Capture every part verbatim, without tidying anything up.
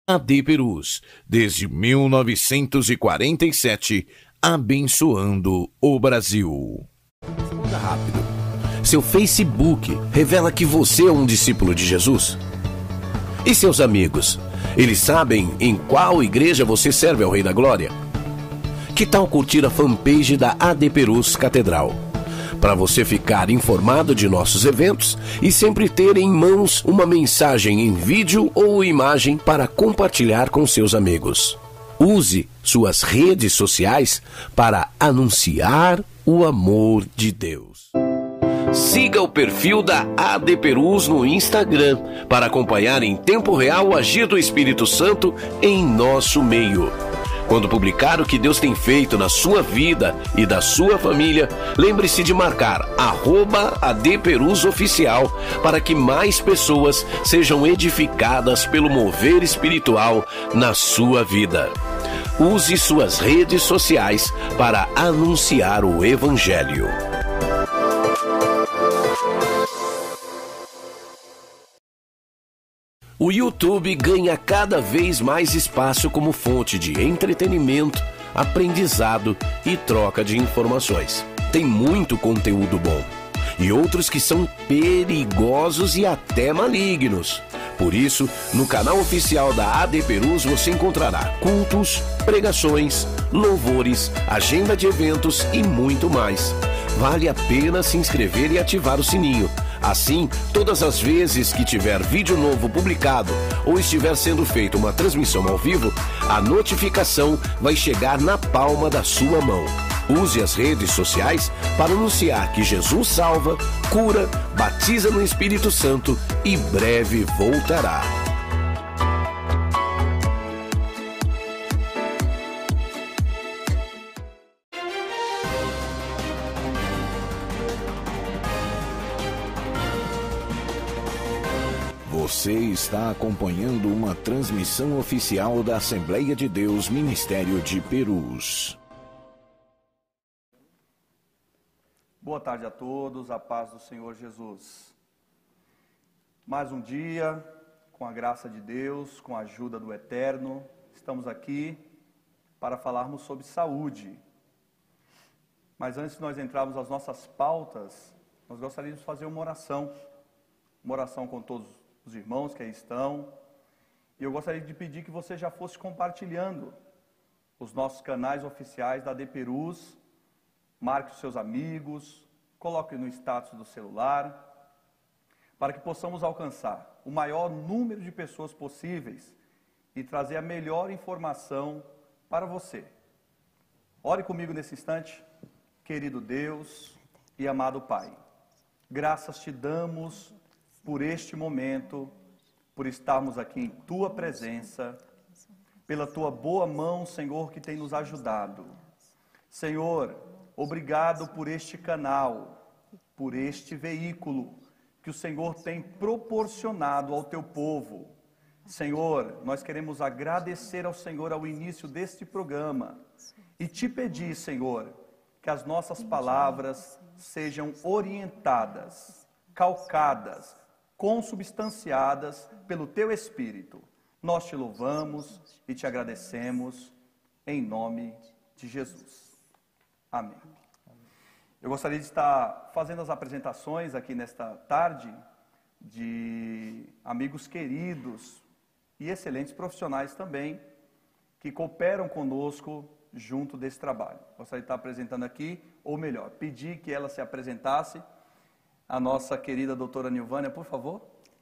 A D Perus, desde mil novecentos e quarenta e sete, abençoando o Brasil. Responda rápido. Seu Facebook revela que você é um discípulo de Jesus? E seus amigos, eles sabem em qual igreja você serve ao Rei da Glória? Que tal curtir a fanpage da A D Perus Catedral? Para você ficar informado de nossos eventos e sempre ter em mãos uma mensagem em vídeo ou imagem para compartilhar com seus amigos. Use suas redes sociais para anunciar o amor de Deus. Siga o perfil da A D Perus no Instagram para acompanhar em tempo real o agir do Espírito Santo em nosso meio. Quando publicar o que Deus tem feito na sua vida e da sua família, lembre-se de marcar arroba A D Perus Oficial para que mais pessoas sejam edificadas pelo mover espiritual na sua vida. Use suas redes sociais para anunciar o Evangelho. O YouTube ganha cada vez mais espaço como fonte de entretenimento, aprendizado e troca de informações. Tem muito conteúdo bom e outros que são perigosos e até malignos. Por isso, no canal oficial da A D Perus você encontrará cultos, pregações, louvores, agenda de eventos e muito mais. Vale a pena se inscrever e ativar o sininho. Assim, todas as vezes que tiver vídeo novo publicado ou estiver sendo feita uma transmissão ao vivo, a notificação vai chegar na palma da sua mão. Use as redes sociais para anunciar que Jesus salva, cura, batiza no Espírito Santo e breve voltará. Você está acompanhando uma transmissão oficial da Assembleia de Deus Ministério de Perus. Boa tarde a todos, a paz do Senhor Jesus. Mais um dia, com a graça de Deus, com a ajuda do Eterno, estamos aqui para falarmos sobre saúde. Mas antes de nós entrarmos nas nossas pautas, nós gostaríamos de fazer uma oração, uma oração com todos os irmãos que aí estão, e eu gostaria de pedir que você já fosse compartilhando os nossos canais oficiais da A D Perus, marque os seus amigos, coloque no status do celular, para que possamos alcançar o maior número de pessoas possíveis e trazer a melhor informação para você. Ore comigo nesse instante, querido Deus e amado Pai. Graças te damos por este momento, por estarmos aqui em Tua presença, pela Tua boa mão, Senhor, que tem nos ajudado. Senhor, obrigado por este canal, por este veículo que o Senhor tem proporcionado ao Teu povo. Senhor, nós queremos agradecer ao Senhor ao início deste programa e te pedir, Senhor, que as nossas palavras sejam orientadas, calcadas, consubstanciadas pelo Teu Espírito. Nós te louvamos e te agradecemos em nome de Jesus. Amém. Eu gostaria de estar fazendo as apresentações aqui nesta tarde de amigos queridos e excelentes profissionais também que cooperam conosco junto desse trabalho. Gostaria de estar apresentando aqui, ou melhor, pedir que ela se apresentasse. A nossa querida doutora Nilvânia, por favor.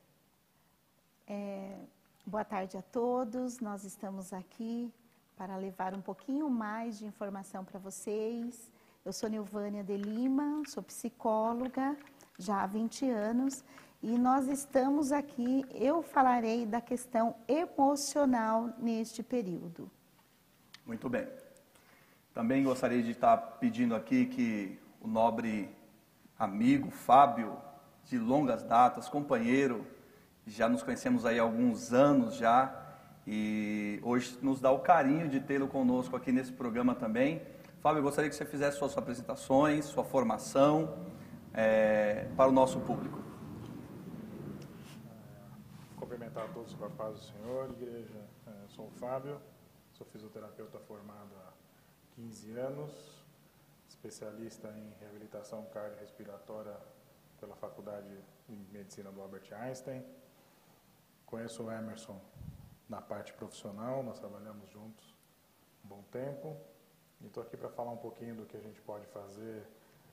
É, boa tarde a todos, nós estamos aqui para levar um pouquinho mais de informação para vocês. Eu sou Nilvânia de Lima, sou psicóloga já há vinte anos e nós estamos aqui, eu falarei da questão emocional neste período. Muito bem. Também gostaria de estar pedindo aqui que o nobre amigo Fábio, de longas datas, companheiro, já nos conhecemos aí há alguns anos já, e hoje nos dá o carinho de tê-lo conosco aqui nesse programa também. Fábio, eu gostaria que você fizesse suas apresentações, sua formação é, para o nosso público. Cumprimentar a todos com a paz do Senhor, igreja. Eu sou o Fábio, sou fisioterapeuta formado há quinze anos, especialista em reabilitação cardiorrespiratória pela Faculdade de Medicina do Albert Einstein. Conheço o Emerson na parte profissional, nós trabalhamos juntos um bom tempo. E estou aqui para falar um pouquinho do que a gente pode fazer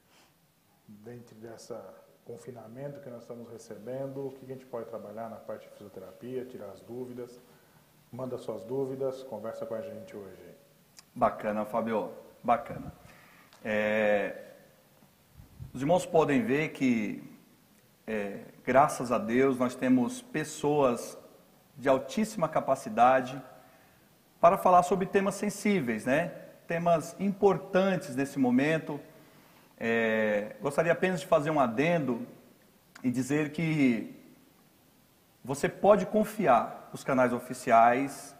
dentro dessa confinamento que nós estamos recebendo, o que a gente pode trabalhar na parte de fisioterapia, tirar as dúvidas. Manda suas dúvidas, conversa com a gente hoje. Bacana, Fábio, bacana. É, os irmãos podem ver que, é, graças a Deus, nós temos pessoas de altíssima capacidade para falar sobre temas sensíveis, né? Temas importantes nesse momento. É, gostaria apenas de fazer um adendo e dizer que você pode confiar nos canais oficiais,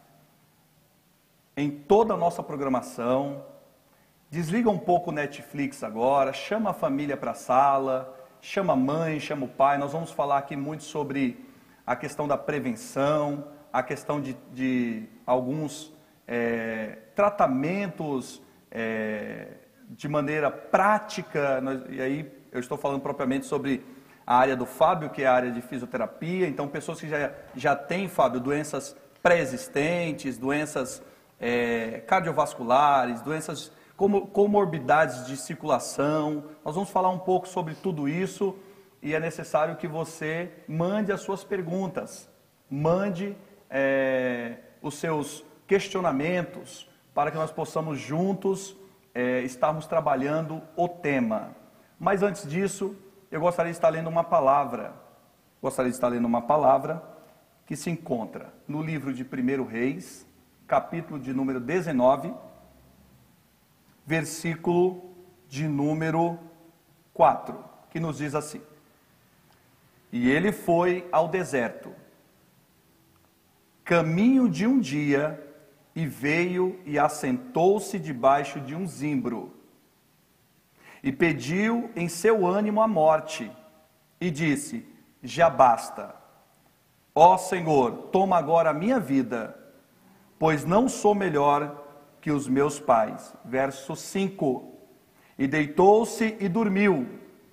em toda a nossa programação. Desliga um pouco o Netflix agora, chama a família para a sala, chama a mãe, chama o pai. Nós vamos falar aqui muito sobre a questão da prevenção, a questão de, de alguns é, tratamentos é, de maneira prática, e aí eu estou falando propriamente sobre a área do Fábio, que é a área de fisioterapia. Então, pessoas que já, já têm, Fábio, doenças pré-existentes, doenças é, cardiovasculares, doenças, como, comorbidades de circulação. Nós vamos falar um pouco sobre tudo isso e é necessário que você mande as suas perguntas, mande é, os seus questionamentos, para que nós possamos juntos É, estarmos trabalhando o tema. Mas antes disso, eu gostaria de estar lendo uma palavra, gostaria de estar lendo uma palavra que se encontra no livro de primeiro Reis, capítulo de número dezenove, versículo de número quatro, que nos diz assim: E ele foi ao deserto, caminho de um dia, e veio e assentou-se debaixo de um zimbro, e pediu em seu ânimo a morte, e disse: Já basta, ó Senhor, toma agora a minha vida, pois não sou melhor que os meus pais. Verso cinco, e deitou-se e dormiu,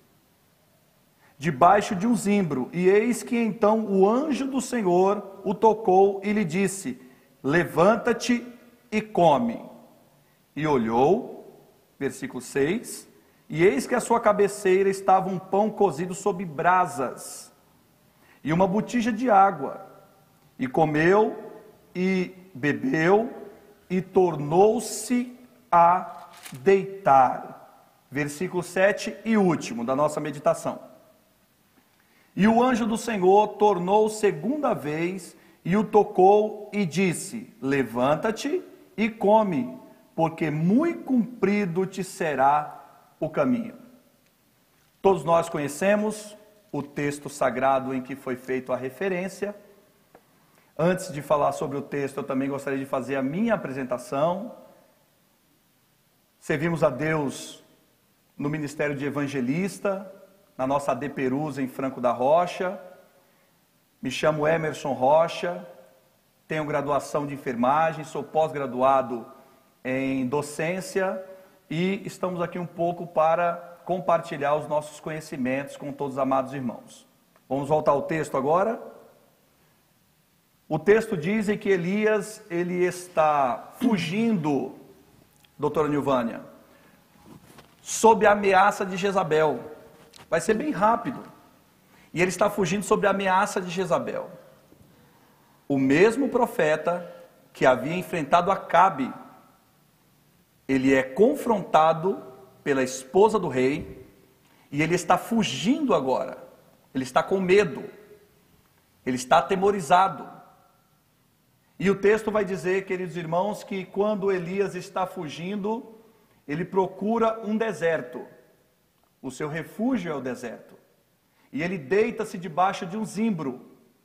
debaixo de um zimbro, e eis que então o anjo do Senhor o tocou e lhe disse: Levanta-te e come. E olhou, versículo seis, e eis que à sua cabeceira estava um pão cozido sobre brasas, e uma botija de água. E comeu, e bebeu, e tornou-se a deitar. Versículo sete e último da nossa meditação. E o anjo do Senhor tornou segunda vez, e o tocou e disse: Levanta-te e come, porque muito comprido te será o caminho. Todos nós conhecemos o texto sagrado em que foi feita a referência. Antes de falar sobre o texto, eu também gostaria de fazer a minha apresentação. Servimos a Deus no ministério de evangelista, na nossa A D Perus em Franco da Rocha. Me chamo Emerson Rocha, tenho graduação de enfermagem, sou pós-graduado em docência e estamos aqui um pouco para compartilhar os nossos conhecimentos com todos os amados irmãos. Vamos voltar ao texto agora. O texto diz que Elias, ele está fugindo, doutora Nilvânia, sob a ameaça de Jezabel. Vai ser bem rápido. E ele está fugindo sob a ameaça de Jezabel. O mesmo profeta que havia enfrentado Acabe, ele é confrontado pela esposa do rei, e ele está fugindo agora. Ele está com medo. Ele está atemorizado. E o texto vai dizer, queridos irmãos, que quando Elias está fugindo, ele procura um deserto. O seu refúgio é o deserto. E ele deita-se debaixo de um zimbro.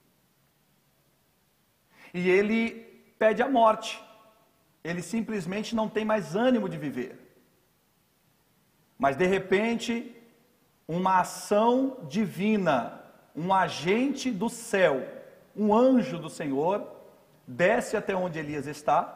E ele pede a morte. Ele simplesmente não tem mais ânimo de viver. Mas de repente, uma ação divina, um agente do céu, um anjo do Senhor desce até onde Elias está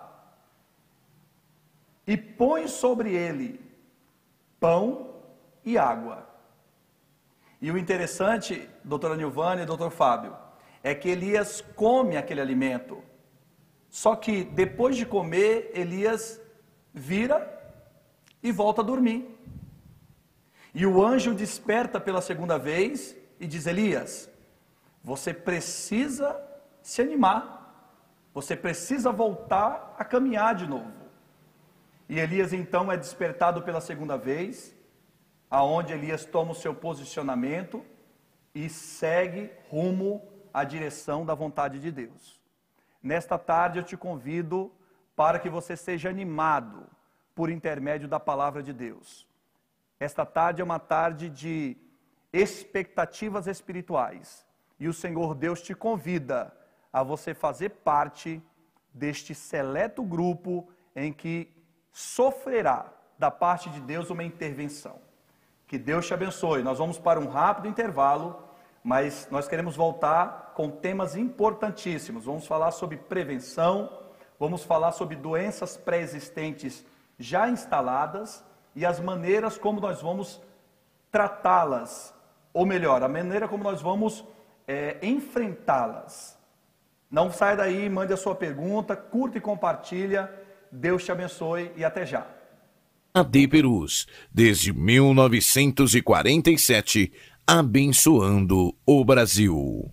e põe sobre ele pão e água. E o interessante, doutora Nilvânia e doutor Fábio, é que Elias come aquele alimento. Só que depois de comer, Elias vira e volta a dormir. E o anjo desperta pela segunda vez e diz: Elias, você precisa se animar, você precisa voltar a caminhar de novo. E Elias então é despertado pela segunda vez, aonde Elias toma o seu posicionamento e segue rumo à direção da vontade de Deus. Nesta tarde eu te convido para que você seja animado por intermédio da palavra de Deus. Esta tarde é uma tarde de expectativas espirituais. E o Senhor Deus te convida a você fazer parte deste seleto grupo em que sofrerá da parte de Deus uma intervenção. Que Deus te abençoe. Nós vamos para um rápido intervalo, mas nós queremos voltar com temas importantíssimos. Vamos falar sobre prevenção, vamos falar sobre doenças pré-existentes já instaladas e as maneiras como nós vamos tratá-las, ou melhor, a maneira como nós vamos é, enfrentá-las. Não saia daí, mande a sua pergunta, curta e compartilha. Deus te abençoe e até já. A D Perus, desde mil novecentos e quarenta e sete, abençoando o Brasil.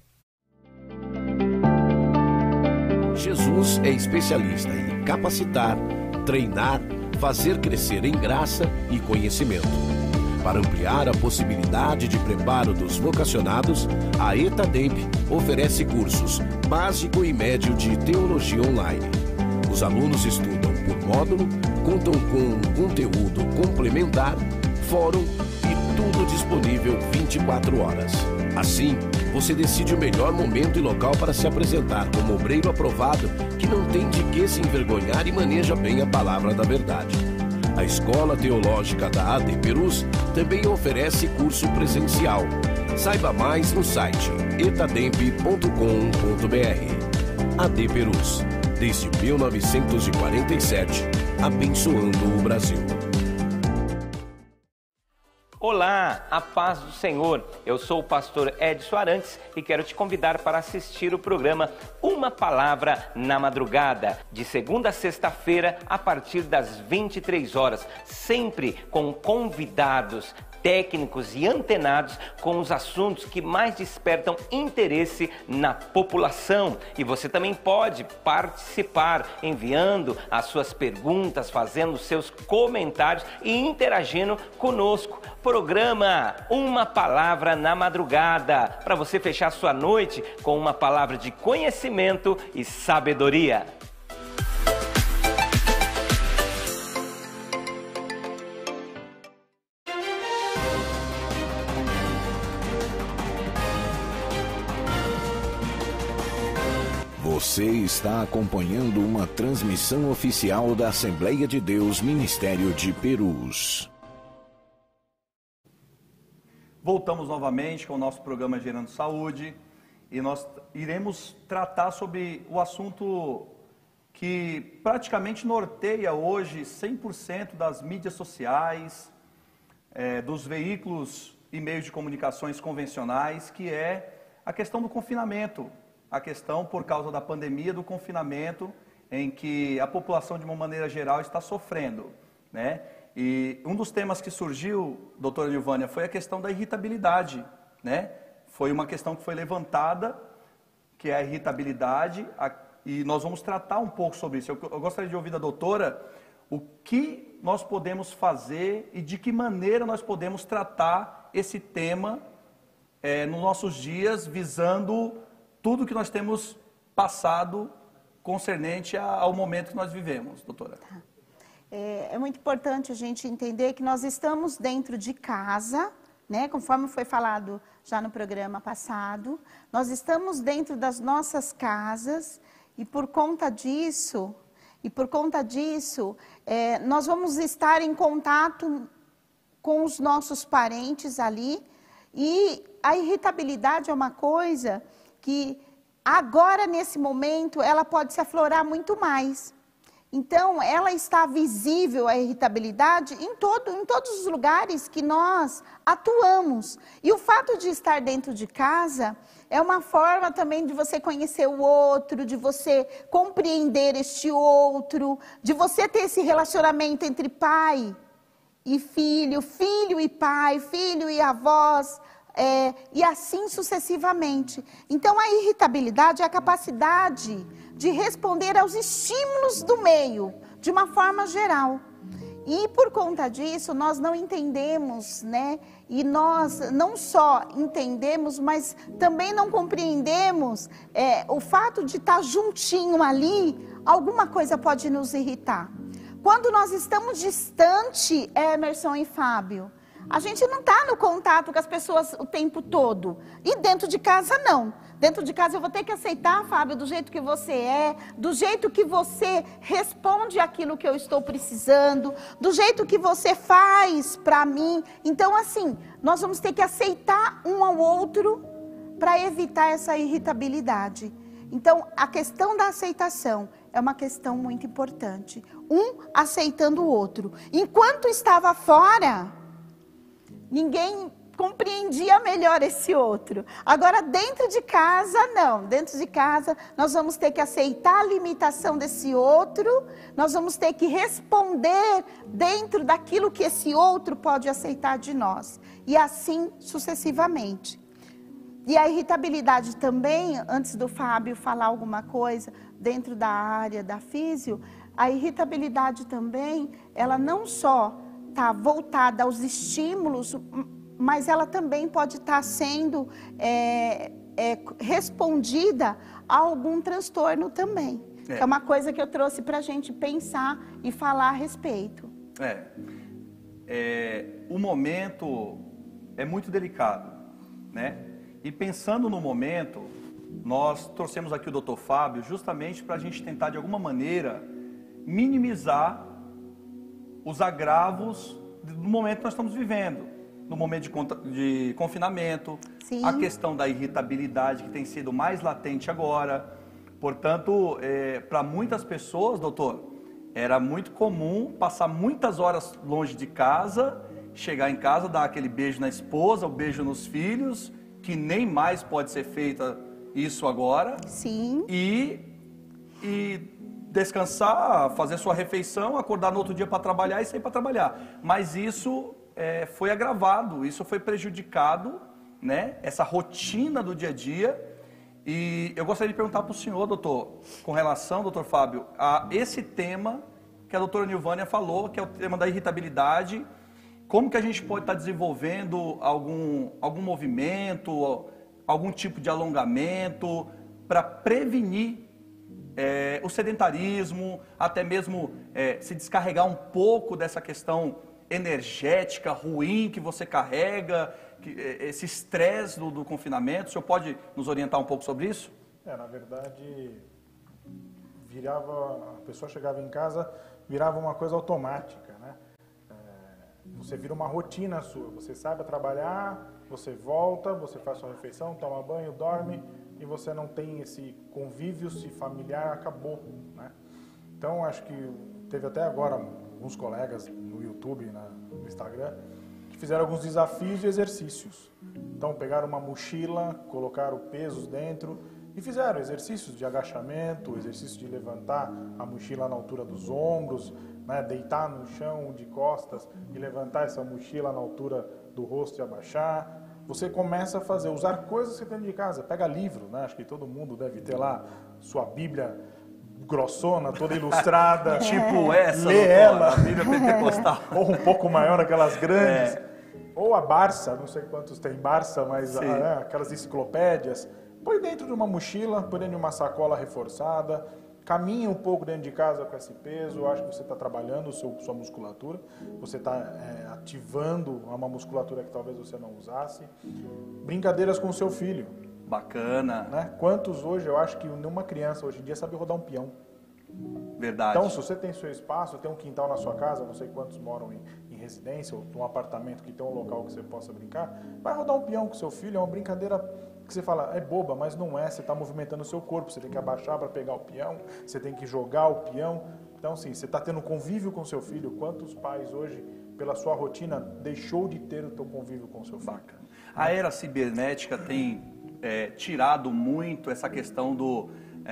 Jesus é especialista em capacitar, treinar, fazer crescer em graça e conhecimento. Para ampliar a possibilidade de preparo dos vocacionados, a ETADEMP oferece cursos básico e médio de teologia online. Os alunos estudam por módulo, contam com um conteúdo complementar, fórum e tudo disponível vinte e quatro horas. Assim, você decide o melhor momento e local para se apresentar como obreiro aprovado que não tem de que se envergonhar e maneja bem a palavra da verdade. A Escola Teológica da A D Perus também oferece curso presencial. Saiba mais no site etademp ponto com ponto br. A D Perus, desde mil novecentos e quarenta e sete, abençoando o Brasil. Olá, a paz do Senhor. Eu sou o pastor Edson Arantes e quero te convidar para assistir o programa Uma Palavra na Madrugada, de segunda a sexta-feira, a partir das vinte e três horas, sempre com convidados técnicos e antenados com os assuntos que mais despertam interesse na população. E você também pode participar enviando as suas perguntas, fazendo os seus comentários e interagindo conosco. Programa Uma Palavra na Madrugada, para você fechar sua noite com uma palavra de conhecimento e sabedoria. Você está acompanhando uma transmissão oficial da Assembleia de Deus Ministério de Perus. Voltamos novamente com o nosso programa Gerando Saúde e nós iremos tratar sobre o assunto que praticamente norteia hoje cem por cento das mídias sociais, é, dos veículos e meios de comunicações convencionais, que é a questão do confinamento. A questão, por causa da pandemia, do confinamento, em que a população, de uma maneira geral, está sofrendo, né? E um dos temas que surgiu, doutora Nilvânia, foi a questão da irritabilidade, né? Foi uma questão que foi levantada, que é a irritabilidade, a, e nós vamos tratar um pouco sobre isso. Eu, eu gostaria de ouvir da doutora o que nós podemos fazer e de que maneira nós podemos tratar esse tema é, nos nossos dias, visando tudo que nós temos passado concernente ao momento que nós vivemos, doutora. Tá. É, é muito importante a gente entender que nós estamos dentro de casa, né? Conforme foi falado já no programa passado, nós estamos dentro das nossas casas e por conta disso, e por conta disso, é, nós vamos estar em contato com os nossos parentes ali, e a irritabilidade é uma coisa que agora, nesse momento, ela pode se aflorar muito mais. Então, ela está visível, a irritabilidade, em, todo, em todos os lugares que nós atuamos. E o fato de estar dentro de casa é uma forma também de você conhecer o outro, de você compreender este outro, de você ter esse relacionamento entre pai e filho, filho e pai, filho e avós, é, e assim sucessivamente. Então, a irritabilidade é a capacidade de responder aos estímulos do meio, de uma forma geral. E por conta disso, nós não entendemos, né? E nós não só entendemos, mas também não compreendemos é, o fato de estar juntinho ali, alguma coisa pode nos irritar. Quando nós estamos distante, Emerson e Fábio, a gente não está no contato com as pessoas o tempo todo. E dentro de casa, não. Dentro de casa eu vou ter que aceitar, Fábio, do jeito que você é, do jeito que você responde aquilo que eu estou precisando, do jeito que você faz para mim. Então, assim, nós vamos ter que aceitar um ao outro para evitar essa irritabilidade. Então, a questão da aceitação é uma questão muito importante. Um aceitando o outro. Enquanto estava fora, ninguém compreendia melhor esse outro. Agora, dentro de casa, não. Dentro de casa, nós vamos ter que aceitar a limitação desse outro, nós vamos ter que responder dentro daquilo que esse outro pode aceitar de nós. E assim sucessivamente. E a irritabilidade também, antes do Fábio falar alguma coisa dentro da área da físio, a irritabilidade também, ela não só está voltada aos estímulos, mas ela também pode estar sendo é, é, respondida a algum transtorno também. É, é uma coisa que eu trouxe para a gente pensar e falar a respeito. É, é, o momento é muito delicado, né? E pensando no momento, nós trouxemos aqui o doutor Fábio justamente para a gente tentar de alguma maneira minimizar os agravos do momento que nós estamos vivendo, no momento de, de confinamento, Sim. a questão da irritabilidade que tem sido mais latente agora. Portanto, é, para muitas pessoas, doutor, era muito comum passar muitas horas longe de casa, chegar em casa, dar aquele beijo na esposa, o beijo nos filhos, que nem mais pode ser feita isso agora. Sim. E, e descansar, fazer sua refeição, acordar no outro dia para trabalhar e sair para trabalhar. Mas isso é, foi agravado, isso foi prejudicado, né? Essa rotina do dia a dia. E eu gostaria de perguntar para o senhor, doutor, com relação, doutor Fábio, a esse tema que a doutora Nilvânia falou, que é o tema da irritabilidade. Como que a gente pode estar desenvolvendo algum, algum movimento, algum tipo de alongamento para prevenir é, o sedentarismo, até mesmo é, se descarregar um pouco dessa questão energética ruim que você carrega, que, esse estresse do, do confinamento? O senhor pode nos orientar um pouco sobre isso? É, na verdade, virava, a pessoa chegava em casa, virava uma coisa automática, né? Você vira uma rotina sua, você sai a trabalhar, você volta, você faz sua refeição, toma banho, dorme, e você não tem esse convívio, se familiar, acabou, né? Então, acho que teve até agora alguns colegas no YouTube, na, no Instagram, que fizeram alguns desafios e exercícios. Então, pegaram uma mochila, colocaram pesos dentro e fizeram exercícios de agachamento, exercício de levantar a mochila na altura dos ombros, né, deitar no chão de costas e levantar essa mochila na altura do rosto e abaixar. Você começa a fazer, usar coisas que você tem de casa. Pega livro, né? Acho que todo mundo deve ter lá sua Bíblia grossona, toda ilustrada. Tipo essa, lê doutora, ela. a Bíblia pentecostal. Ou um pouco maior, aquelas grandes. É. Ou a Barça, não sei quantos tem Barça, mas a, né, aquelas enciclopédias. Põe dentro de uma mochila, põe dentro de uma sacola reforçada. Caminha um pouco dentro de casa com esse peso. Eu acho que você está trabalhando o seu, sua musculatura. Você está é, ativando uma musculatura que talvez você não usasse. Brincadeiras com o seu filho. Bacana. Né? Quantos hoje, eu acho que nenhuma criança hoje em dia sabe rodar um peão. Verdade. Então, se você tem seu espaço, tem um quintal na sua casa, não sei quantos moram em, em residência ou num apartamento que tem um local que você possa brincar, vai rodar um peão com seu filho, é uma brincadeira que você fala, é boba, mas não é, você está movimentando o seu corpo, você tem que abaixar para pegar o peão, você tem que jogar o peão. Então, sim, você está tendo convívio com seu filho. Quantos pais hoje, pela sua rotina, deixou de ter o teu convívio com seu filho? Bacana. A era cibernética tem é, tirado muito essa questão do...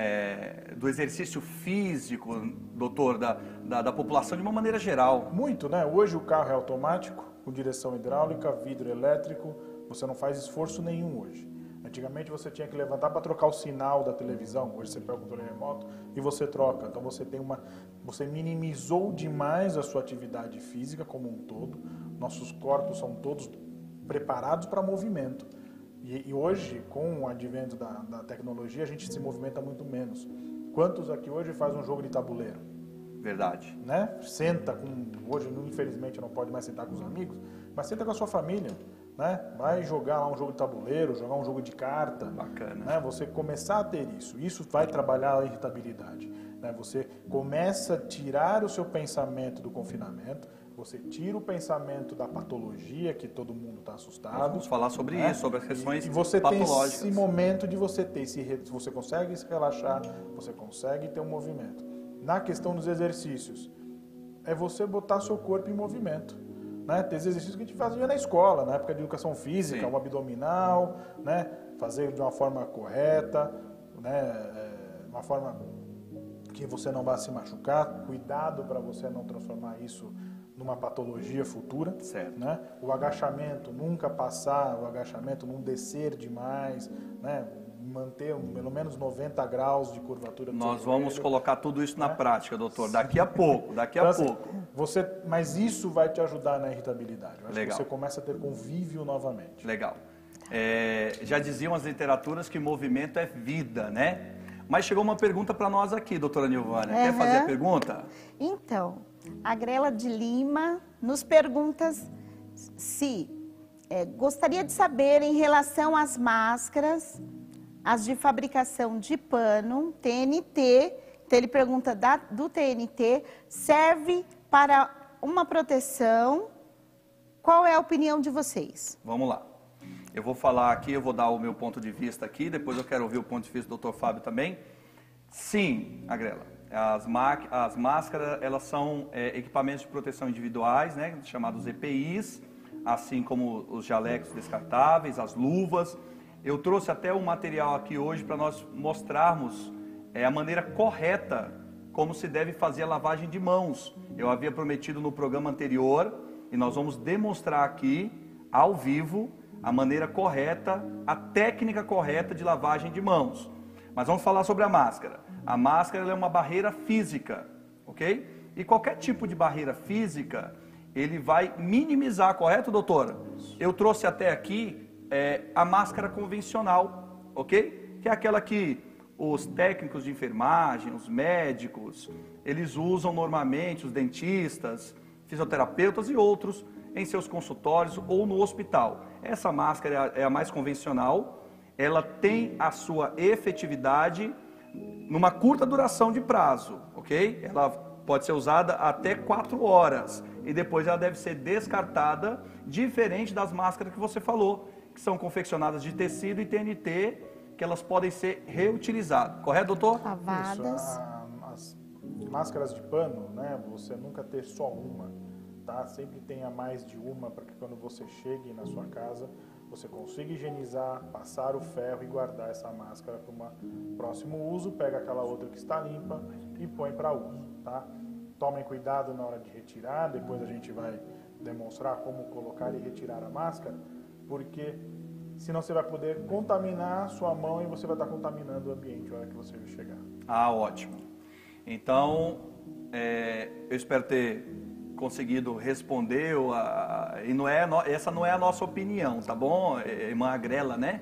É, do exercício físico, doutor, da, da, da população de uma maneira geral. Muito, né? Hoje o carro é automático, com direção hidráulica, vidro elétrico, você não faz esforço nenhum hoje. Antigamente você tinha que levantar para trocar o sinal da televisão, hoje você pega o controle remoto e você troca. Então você tem uma, você minimizou demais a sua atividade física como um todo. Nossos corpos são todos preparados para movimento. E, e hoje, com o advento da, da tecnologia, a gente se movimenta muito menos. Quantos aqui hoje faz um jogo de tabuleiro? Verdade. Né? Senta com... Hoje, infelizmente, não pode mais sentar com os amigos, mas senta com a sua família. Né? Vai jogar lá um jogo de tabuleiro, jogar um jogo de carta. Bacana. Né? Você começar a ter isso. Isso vai trabalhar a irritabilidade. Né? Você começa a tirar o seu pensamento do confinamento. Você tira o pensamento da patologia, que todo mundo está assustado. Nós vamos falar sobre né? isso, sobre as questões e, e você patológicas. tem esse momento de você ter, se você consegue se relaxar, você consegue ter um movimento. Na questão dos exercícios, é você botar seu corpo em movimento. Né? Tem exercícios que a gente fazia na escola, na época de educação física, Sim. um abdominal, né? Fazer de uma forma correta, né? Uma forma que você não vá se machucar, cuidado para você não transformar isso numa patologia futura, certo. Né? O agachamento, nunca passar o agachamento, não descer demais, né? Manter um, pelo menos noventa graus de curvatura. Nós vamos joelho, colocar tudo isso na né? prática, doutor, daqui a pouco, daqui a então, pouco. Assim, você, mas isso vai te ajudar na irritabilidade. Eu acho Legal. que você começa a ter convívio novamente. Legal. É, já diziam as literaturas que movimento é vida, né? Mas chegou uma pergunta para nós aqui, doutora Nilvânia. Uhum. Quer fazer a pergunta? Então, a Grela de Lima nos pergunta se é, gostaria de saber em relação às máscaras, as de fabricação de pano, T N T, então ele pergunta da, do T N T, serve para uma proteção, qual é a opinião de vocês? Vamos lá. Eu vou falar aqui, eu vou dar o meu ponto de vista aqui, depois eu quero ouvir o ponto de vista do doutor Fábio também. Sim, Agrela, as, as máscaras, elas são é, equipamentos de proteção individuais, né, chamados E P Is, assim como os jalecos descartáveis, as luvas. Eu trouxe até um material aqui hoje para nós mostrarmos é, a maneira correta como se deve fazer a lavagem de mãos. Eu havia prometido no programa anterior e nós vamos demonstrar aqui, ao vivo, a maneira correta, a técnica correta de lavagem de mãos. Mas vamos falar sobre a máscara. A máscara ela é uma barreira física, ok? E qualquer tipo de barreira física, ele vai minimizar, correto, doutora? Eu trouxe até aqui é, a máscara convencional, ok? Que é aquela que os técnicos de enfermagem, os médicos, eles usam normalmente, os dentistas, fisioterapeutas e outros, em seus consultórios ou no hospital. Essa máscara é a mais convencional, ela tem a sua efetividade numa curta duração de prazo, ok? Ela pode ser usada até quatro horas e depois ela deve ser descartada, diferente das máscaras que você falou, que são confeccionadas de tecido e T N T, que elas podem ser reutilizadas. Correto, doutor? Lavadas. Isso, a, as máscaras de pano, né? Você nunca ter só uma, tá? Sempre tenha mais de uma para que quando você chegue na sua casa, você consiga higienizar, passar o ferro e guardar essa máscara para um próximo uso. Pega aquela outra que está limpa e põe para uso, tá? Tomem cuidado na hora de retirar, depois a gente vai demonstrar como colocar e retirar a máscara, porque senão você vai poder contaminar a sua mão e você vai estar contaminando o ambiente na hora que você chegar. Ah, ótimo. Então, é, eu espero ter conseguido responder, a, e não é, essa não é a nossa opinião, tá bom, irmã Agrela, né?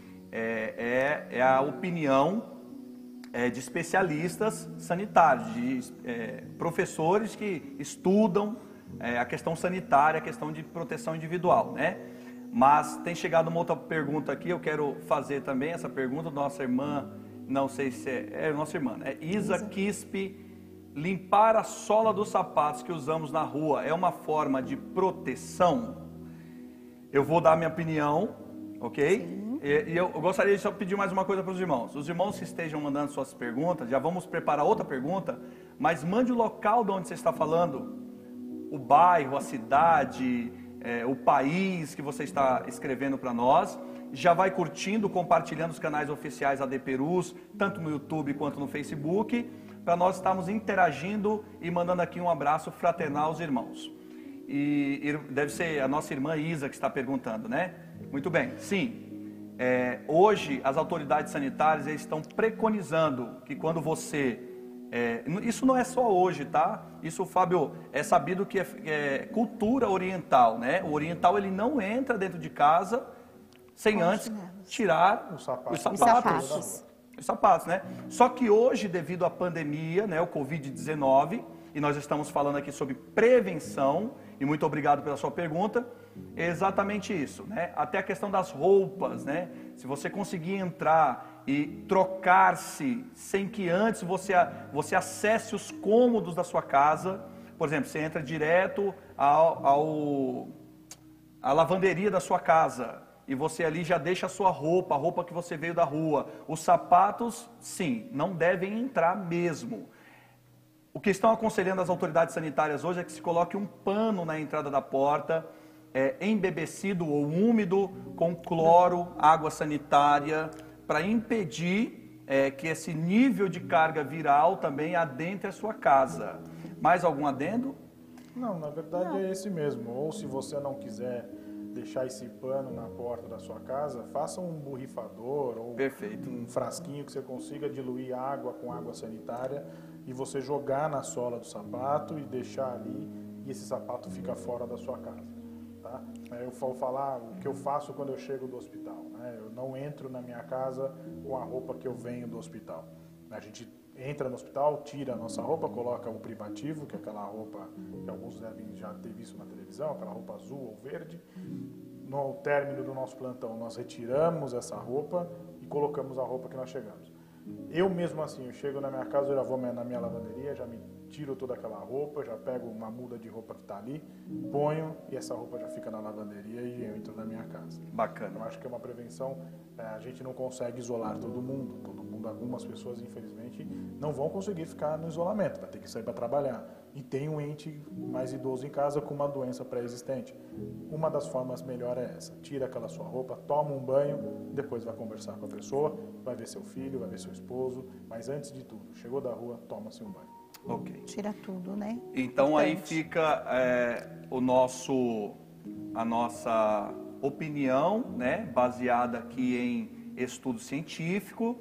É, é, é a opinião é, de especialistas sanitários, de é, professores que estudam é, a questão sanitária, a questão de proteção individual, né? Mas tem chegado uma outra pergunta aqui, eu quero fazer também essa pergunta da nossa irmã, não sei se é, é nossa irmã, é Isa, Isa. Quispe limpar a sola dos sapatos que usamos na rua é uma forma de proteção? Eu vou dar minha opinião, ok? Sim. E, e eu, eu gostaria de só pedir mais uma coisa para os irmãos. Os irmãos que estejam mandando suas perguntas, já vamos preparar outra pergunta, mas mande o local de onde você está falando, o bairro, a cidade, é, o país que você está escrevendo para nós. Já vai curtindo, compartilhando os canais oficiais A D Perus, tanto no YouTube quanto no Facebook, para nós estarmos interagindo e mandando aqui um abraço fraternal aos irmãos. E, e deve ser a nossa irmã Isa que está perguntando, né? Muito bem, sim. É, hoje, as autoridades sanitárias estão preconizando que quando você... É, isso não é só hoje, tá? Isso, Fábio, é sabido que é, é cultura oriental, né? O oriental, ele não entra dentro de casa sem antes tirar os sapatos. Os sapatos. Os sapatos. Os sapatos, né? Só que hoje, devido à pandemia, né, o covid dezenove, e nós estamos falando aqui sobre prevenção, e muito obrigado pela sua pergunta, é exatamente isso, né? Até a questão das roupas, né? Se você conseguir entrar e trocar-se sem que antes você, você acesse os cômodos da sua casa, por exemplo, você entra direto ao, ao, à lavanderia da sua casa, e você ali já deixa a sua roupa, a roupa que você veio da rua. Os sapatos, sim, não devem entrar mesmo. O que estão aconselhando as autoridades sanitárias hoje é que se coloque um pano na entrada da porta, é, embebecido ou úmido, com cloro, água sanitária, para impedir é, que esse nível de carga viral também adentre a sua casa. Mais algum adendo? Não, na verdade não. É esse mesmo. Ou se você não quiser deixar esse pano na porta da sua casa, faça um borrifador ou Perfeito. um frasquinho que você consiga diluir água com água sanitária e você jogar na sola do sapato e deixar ali e esse sapato fica fora da sua casa. Tá? Eu vou falar o que eu faço quando eu chego do hospital. Né? Eu não entro na minha casa com a roupa que eu venho do hospital. A gente entra no hospital, tira a nossa roupa, coloca o privativo, que é aquela roupa que alguns devem já ter visto na televisão, aquela roupa azul ou verde. No término do nosso plantão, nós retiramos essa roupa e colocamos a roupa que nós chegamos. Eu mesmo assim, eu chego na minha casa, eu já vou na minha lavanderia, já me tiro toda aquela roupa, já pego uma muda de roupa que está ali, ponho e essa roupa já fica na lavanderia e eu entro na minha casa. Bacana. Eu acho que é uma prevenção, a gente não consegue isolar todo mundo, todo mundo, algumas pessoas infelizmente não vão conseguir ficar no isolamento, vai ter que sair para trabalhar. E tem um ente mais idoso em casa com uma doença pré-existente. Uma das formas melhor é essa, tira aquela sua roupa, toma um banho, depois vai conversar com a pessoa, vai ver seu filho, vai ver seu esposo, mas antes de tudo, chegou da rua, toma-se um banho. Ok. Tira tudo, né? Então Importante. Aí fica é, o nosso, a nossa opinião, né, baseada aqui em estudo científico,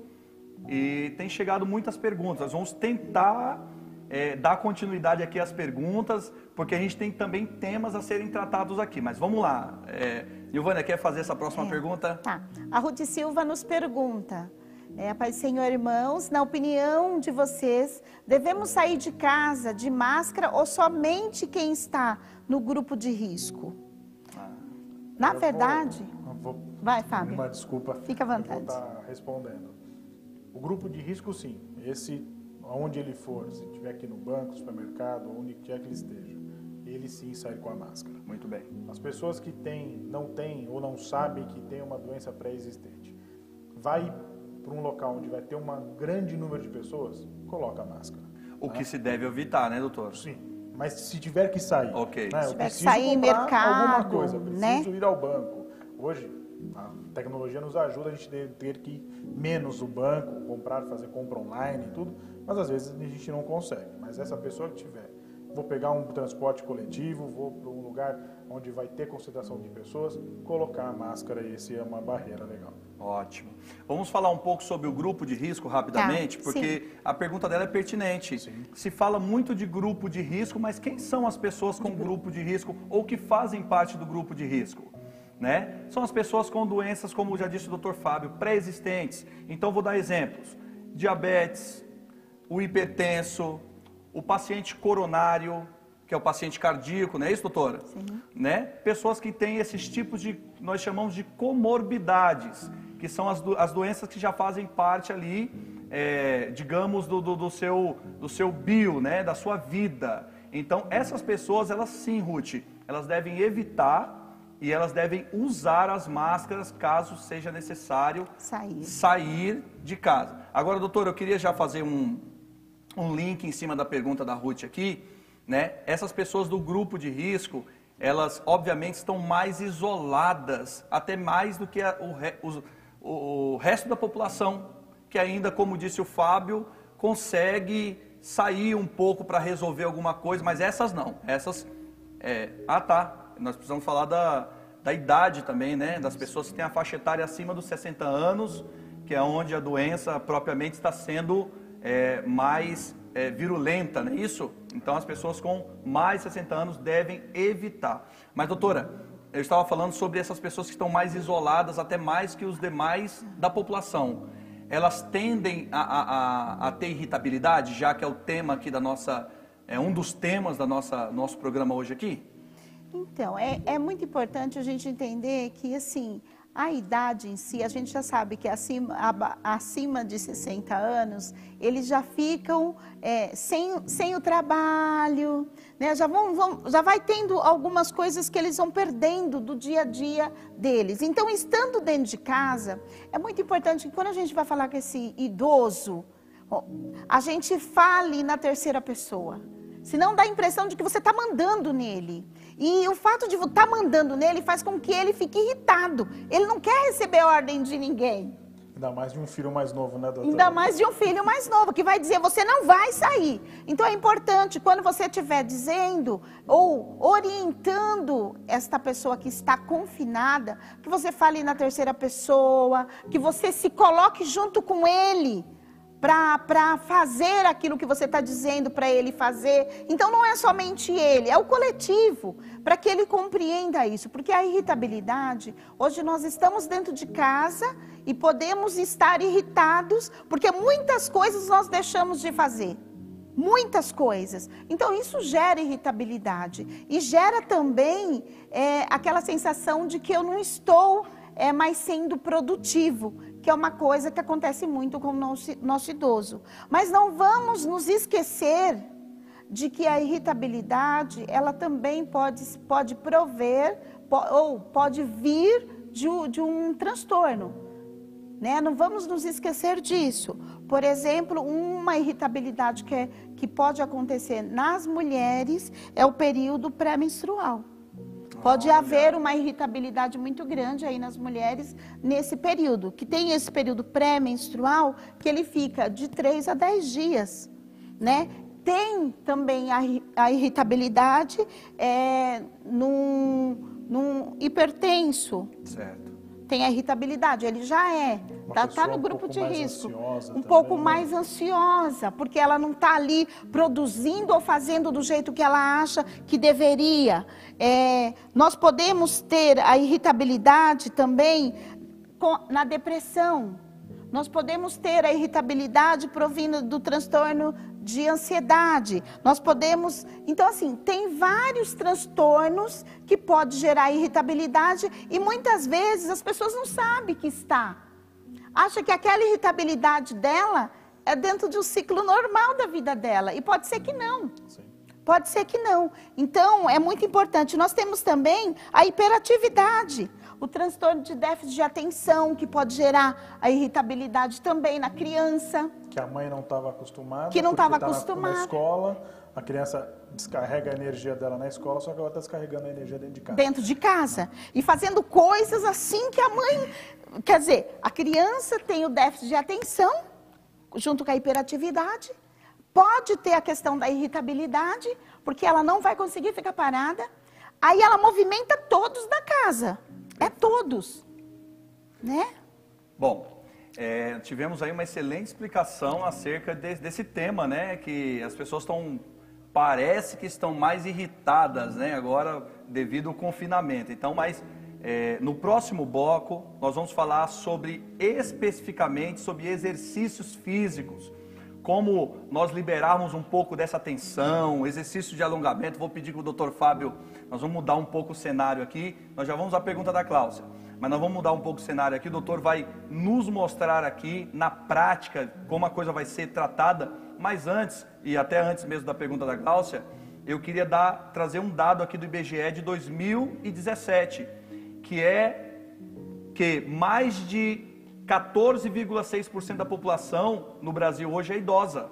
e tem chegado muitas perguntas. Nós vamos tentar é, dar continuidade aqui às perguntas, porque a gente tem também temas a serem tratados aqui. Mas vamos lá. É, Nilvânia, quer fazer essa próxima é. pergunta? Tá. A Ruth Silva nos pergunta... É, Pai do Senhor, irmãos, na opinião de vocês, devemos sair de casa de máscara ou somente quem está no grupo de risco? Ah, na verdade... Vou, vou, vai, Fábio. Uma desculpa. Fica à vontade. Eu vou estar respondendo. O grupo de risco, sim. Esse, onde ele for, se estiver aqui no banco, supermercado, onde quer que ele esteja, ele sim sai com a máscara. Muito bem. As pessoas que têm, não têm ou não sabem que tem uma doença pré-existente, vai para um local onde vai ter um grande número de pessoas, coloca a máscara. O tá? que se deve evitar, né, doutor? Sim, mas se tiver que sair, okay. né, se eu tiver preciso que sair em mercado, alguma coisa, preciso né? ir ao banco. Hoje, a tecnologia nos ajuda a gente ter, ter que ir menos no banco, comprar, fazer compra online e tudo, mas às vezes a gente não consegue. Mas essa pessoa que tiver, vou pegar um transporte coletivo, vou para um lugar onde vai ter concentração de pessoas, colocar a máscara, esse é uma barreira legal. Ótimo. Vamos falar um pouco sobre o grupo de risco rapidamente, tá, porque sim. a pergunta dela é pertinente. Sim. Se fala muito de grupo de risco, mas quem são as pessoas com grupo de risco ou que fazem parte do grupo de risco? Né? São as pessoas com doenças, como já disse o doutor Fábio, pré-existentes. Então vou dar exemplos. Diabetes, o hipertenso, o paciente coronário, que é o paciente cardíaco, não é isso, doutora? Sim. Né? Pessoas que têm esses tipos de, nós chamamos de comorbidades, que são as, do, as doenças que já fazem parte ali é, digamos, do, do, do, seu, do seu bio, né, da sua vida. Então, essas pessoas, elas sim, Ruth, elas devem evitar e elas devem usar as máscaras caso seja necessário sair, sair de casa. Agora, doutor, eu queria já fazer um, um link em cima da pergunta da Ruth aqui, né? Essas pessoas do grupo de risco, elas obviamente estão mais isoladas, até mais do que a, o, re, o, o resto da população, que ainda, como disse o Fábio, consegue sair um pouco para resolver alguma coisa, mas essas não, essas, é, ah tá, nós precisamos falar da, da idade também, né, das pessoas que têm a faixa etária acima dos sessenta anos, que é onde a doença propriamente está sendo é, mais é, virulenta, não é isso? Então as pessoas com mais de sessenta anos devem evitar. Mas doutora, eu estava falando sobre essas pessoas que estão mais isoladas, até mais que os demais da população. Elas tendem a, a, a, a ter irritabilidade, já que é o tema aqui da nossa, é um dos temas da nossa nosso programa hoje aqui? Então, é, é muito importante a gente entender que, assim, a idade em si, a gente já sabe que acima, acima de sessenta anos, eles já ficam é, sem, sem o trabalho, né? já, vão, vão, já vai tendo algumas coisas que eles vão perdendo do dia a dia deles. Então, estando dentro de casa, é muito importante que quando a gente vai falar com esse idoso, a gente fale na terceira pessoa. Senão dá a impressão de que você está mandando nele. E o fato de estar mandando nele faz com que ele fique irritado. Ele não quer receber ordem de ninguém. Ainda mais de um filho mais novo, né, doutora? Ainda mais de um filho mais novo, que vai dizer, você não vai sair. Então é importante, quando você estiver dizendo ou orientando esta pessoa que está confinada, que você fale na terceira pessoa, que você se coloque junto com ele, para fazer aquilo que você está dizendo para ele fazer. Então não é somente ele, é o coletivo, para que ele compreenda isso. Porque a irritabilidade, hoje nós estamos dentro de casa e podemos estar irritados, porque muitas coisas nós deixamos de fazer. Muitas coisas. Então isso gera irritabilidade. E gera também é, aquela sensação de que eu não estou é, mais sendo produtivo, que é uma coisa que acontece muito com o nosso, nosso idoso. Mas não vamos nos esquecer de que a irritabilidade, ela também pode, pode prover, po, ou pode vir de, de um transtorno, né? Não vamos nos esquecer disso. Por exemplo, uma irritabilidade que, é, que pode acontecer nas mulheres é o período pré-menstrual. Pode haver uma irritabilidade muito grande aí nas mulheres nesse período, que tem esse período pré-menstrual, que ele fica de três a dez dias, né? Tem também a, a irritabilidade é, num, num hipertenso. Certo. Tem a irritabilidade, ele já é, está tá no grupo um de risco, um também, pouco né? mais ansiosa, porque ela não está ali produzindo ou fazendo do jeito que ela acha que deveria. É, nós podemos ter a irritabilidade também com, na depressão. Nós podemos ter a irritabilidade provindo do transtorno de ansiedade. Nós podemos... Então, assim, tem vários transtornos que podem gerar irritabilidade e muitas vezes as pessoas não sabem que está. Acha que aquela irritabilidade dela é dentro de um ciclo normal da vida dela. E pode ser que não. Sim. Pode ser que não. Então, é muito importante. Nós temos também a hiperatividade. O transtorno de déficit de atenção, que pode gerar a irritabilidade também na criança. Que a mãe não estava acostumada. Que não estava tá na, acostumada. na escola, a criança descarrega a energia dela na escola, só que ela está descarregando a energia dentro de casa. Dentro de casa. E fazendo coisas assim que a mãe... Quer dizer, a criança tem o déficit de atenção, junto com a hiperatividade. Pode ter a questão da irritabilidade, porque ela não vai conseguir ficar parada. Aí ela movimenta todos da casa. É todos, né? Bom, é, tivemos aí uma excelente explicação acerca de, desse tema, né? Que as pessoas estão, parece que estão mais irritadas, né? Agora, devido ao confinamento. Então, mas é, no próximo bloco, nós vamos falar sobre, especificamente, sobre exercícios físicos. Como nós liberarmos um pouco dessa tensão, exercício de alongamento. Vou pedir para o doutor Fábio, nós vamos mudar um pouco o cenário aqui. Nós já vamos à pergunta da Cláudia. mas nós vamos mudar um pouco o cenário aqui. O doutor vai nos mostrar aqui, na prática, como a coisa vai ser tratada. Mas antes, e até antes mesmo da pergunta da Gláucia, eu queria dar, trazer um dado aqui do I B G E de dois mil e dezessete, que é que mais de quatorze vírgula seis por cento da população no Brasil hoje é idosa,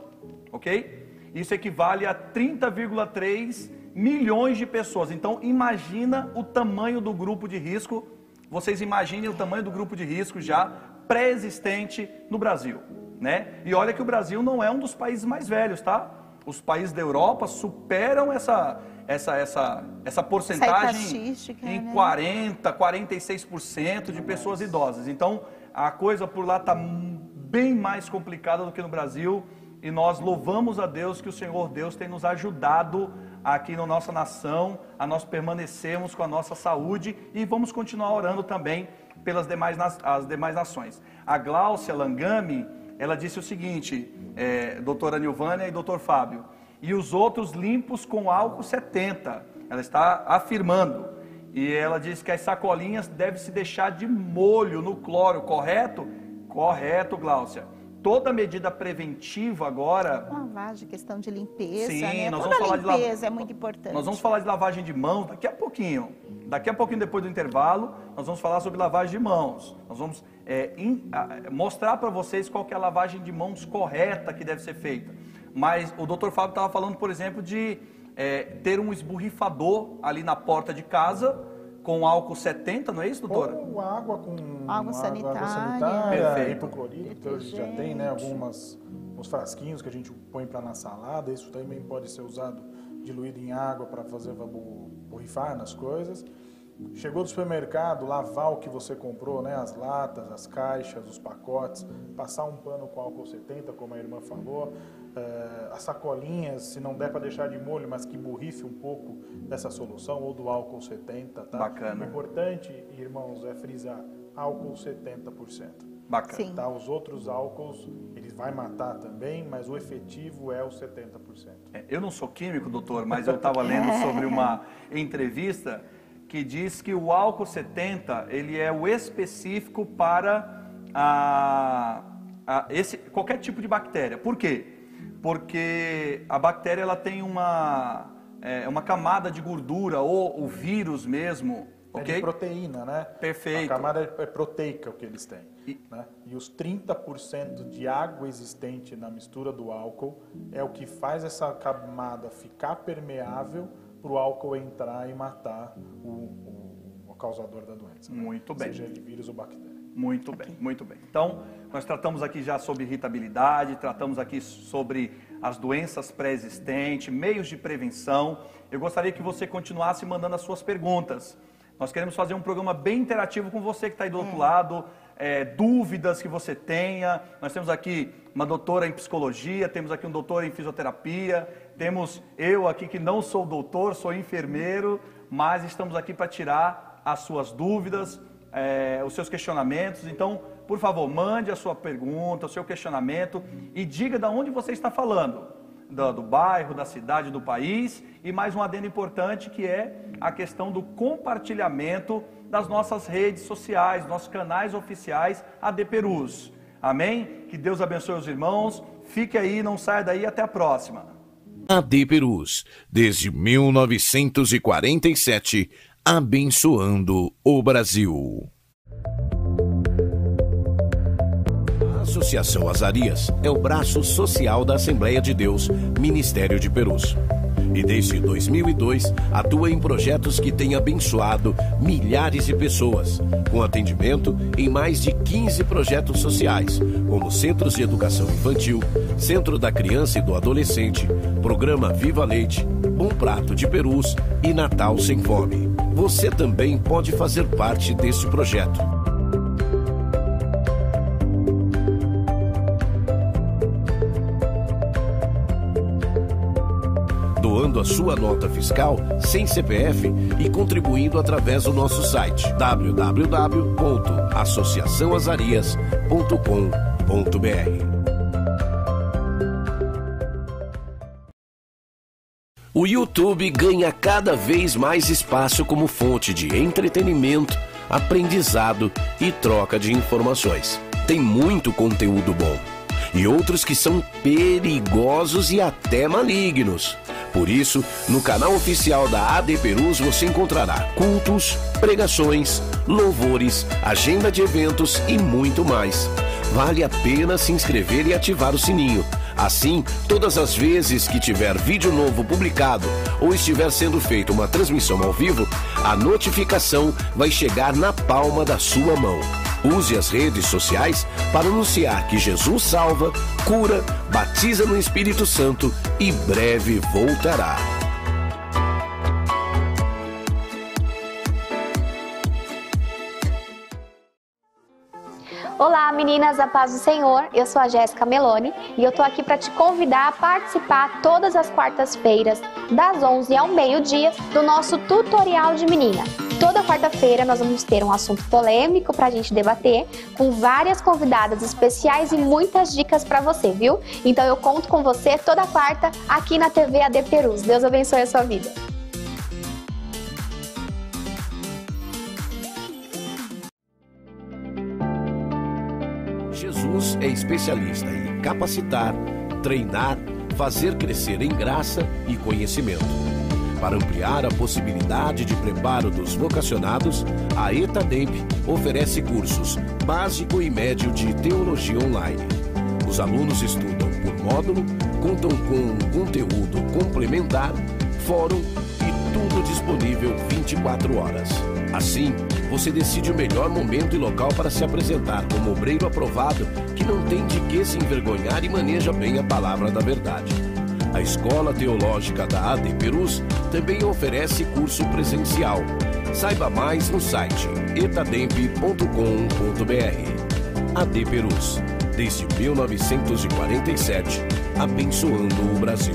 ok? Isso equivale a trinta vírgula três milhões de pessoas. Então, imagina o tamanho do grupo de risco, vocês imaginem o tamanho do grupo de risco já pré-existente no Brasil, né? E olha que o Brasil não é um dos países mais velhos, tá? Os países da Europa superam essa, essa, essa, essa porcentagem em né? quarenta, quarenta e seis por cento de pessoas idosas. Então, a coisa por lá está bem mais complicada do que no Brasil, e nós louvamos a Deus que o Senhor Deus tem nos ajudado aqui na nossa nação, a nós permanecermos com a nossa saúde, e vamos continuar orando também pelas demais, as demais nações. A Gláucia Langami, ela disse o seguinte, é, doutora Nilvânia e doutor Fábio, e os outros limpos com álcool setenta, ela está afirmando, e ela disse que as sacolinhas devem se deixar de molho no cloro, correto? Correto, Gláucia. Toda medida preventiva agora... Lavagem, questão de limpeza, Sim, né? nós Toda vamos falar de limpeza lava... é muito importante. Nós vamos falar de lavagem de mãos daqui a pouquinho. Daqui a pouquinho, depois do intervalo, nós vamos falar sobre lavagem de mãos. Nós vamos é, in... mostrar para vocês qual que é a lavagem de mãos correta que deve ser feita. Mas o doutor Fábio estava falando, por exemplo, de é, ter um esborrifador ali na porta de casa, com álcool setenta, não é isso, doutora? Ou água com água sanitária, água sanitária perfeito, hipoclorito, que hoje já tem, né, algumas, uns frasquinhos que a gente põe para na salada, isso também pode ser usado diluído em água para fazer borrifar nas coisas. Chegou do supermercado, lavar o que você comprou, né, as latas, as caixas, os pacotes, passar um pano com álcool setenta, como a irmã falou, uh, as sacolinhas, se não der para deixar de molho, mas que borrife um pouco dessa solução, ou do álcool setenta, tá? Bacana. O importante, irmãos, é frisar, álcool setenta por cento. Bacana. Sim. Tá? Os outros álcools, ele vai matar também, mas o efetivo é o setenta por cento. É, eu não sou químico, doutor, mas eu estava lendo sobre uma entrevista que diz que o álcool setenta, ele é o específico para a, a esse, qualquer tipo de bactéria. Por quê? Porque a bactéria ela tem uma, é, uma camada de gordura, ou o vírus mesmo, É ok? de proteína, né? Perfeito. A camada é proteica o que eles têm. E- Né? E os trinta por cento de água existente na mistura do álcool é o que faz essa camada ficar permeável para o álcool entrar e matar o, o, o causador da doença. né? Muito bem. Seja ele vírus ou bactéria. Muito bem, muito bem. Então, nós tratamos aqui já sobre irritabilidade, tratamos aqui sobre as doenças pré-existentes, meios de prevenção. Eu gostaria que você continuasse mandando as suas perguntas. Nós queremos fazer um programa bem interativo com você que está aí do outro lado, é, dúvidas que você tenha. Nós temos aqui uma doutora em psicologia, temos aqui um doutor em fisioterapia, temos eu aqui que não sou doutor, sou enfermeiro, mas estamos aqui para tirar as suas dúvidas, é, os seus questionamentos. Então, por favor, mande a sua pergunta, o seu questionamento e diga de onde você está falando. Do, do bairro, da cidade, do país, e mais um adendo importante que é a questão do compartilhamento das nossas redes sociais, nossos canais oficiais A D Perus. Amém? Que Deus abençoe os irmãos, fique aí, não saia daí, até a próxima. A D Perus, desde mil novecentos e quarenta e sete, abençoando o Brasil. A Associação Azarias é o braço social da Assembleia de Deus, Ministério de Perus. E desde dois mil e dois atua em projetos que têm abençoado milhares de pessoas, com atendimento em mais de quinze projetos sociais, como Centros de Educação Infantil, Centro da Criança e do Adolescente, Programa Viva Leite, Bom Prato de Perus e Natal Sem Fome. Você também pode fazer parte deste projeto. Doando a sua nota fiscal sem C P F e contribuindo através do nosso site w w w ponto associação azarias ponto com ponto b r. O YouTube ganha cada vez mais espaço como fonte de entretenimento, aprendizado e troca de informações. Tem muito conteúdo bom e outros que são perigosos e até malignos. Por isso, no canal oficial da A D Perus você encontrará cultos, pregações, louvores, agenda de eventos e muito mais. Vale a pena se inscrever e ativar o sininho. Assim, todas as vezes que tiver vídeo novo publicado ou estiver sendo feita uma transmissão ao vivo, a notificação vai chegar na palma da sua mão. Use as redes sociais para anunciar que Jesus salva, cura, batiza no Espírito Santo e breve voltará. Olá meninas, a paz do Senhor, eu sou a Jéssica Meloni e eu tô aqui para te convidar a participar todas as quartas-feiras, das onze ao meio-dia, do nosso tutorial de menina. Toda quarta-feira nós vamos ter um assunto polêmico para a gente debater, com várias convidadas especiais e muitas dicas para você, viu? Então eu conto com você toda quarta aqui na T V A D Perus. Deus abençoe a sua vida. Jesus é especialista em capacitar, treinar, fazer crescer em graça e conhecimento. Para ampliar a possibilidade de preparo dos vocacionados, a ETADEMP oferece cursos básico e médio de teologia online. Os alunos estudam por módulo, contam com um conteúdo complementar, fórum e tudo disponível vinte e quatro horas. Assim, você decide o melhor momento e local para se apresentar como obreiro aprovado que não tem de que se envergonhar e maneja bem a palavra da verdade. A Escola Teológica da A D Perus também oferece curso presencial. Saiba mais no site etademp ponto com ponto br. A D Perus, desde mil novecentos e quarenta e sete, abençoando o Brasil.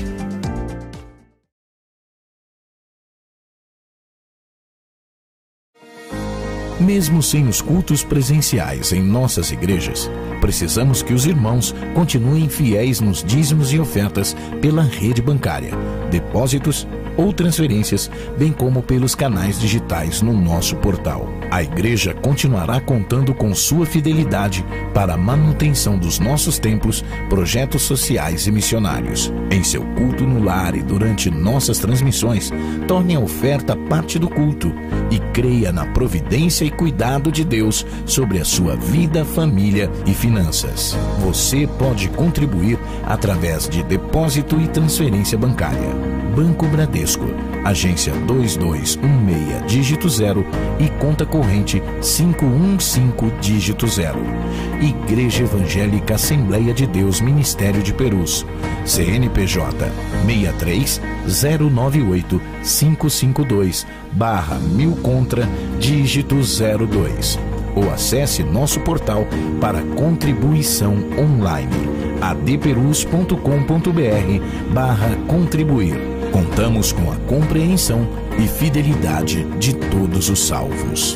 Mesmo sem os cultos presenciais em nossas igrejas, precisamos que os irmãos continuem fiéis nos dízimos e ofertas pela rede bancária, depósitos ou transferências, bem como pelos canais digitais no nosso portal. A igreja continuará contando com sua fidelidade para a manutenção dos nossos templos, projetos sociais e missionários. Em seu culto no lar e durante nossas transmissões, torne a oferta parte do culto e creia na providência e cuidado de Deus sobre a sua vida, família e finanças. Você pode contribuir através de depósito e transferência bancária. Banco Bradesco, agência dois dois um seis, dígito zero e conta corrente cinco um cinco, dígito zero. Igreja Evangélica Assembleia de Deus Ministério de Perus, C N P J seis três zero nove oito cinco cinco dois barra mil contra, dígito zero dois. Ou acesse nosso portal para contribuição online, adperus ponto com ponto br barra contribuir. Contamos com a compreensão e fidelidade de todos os salvos.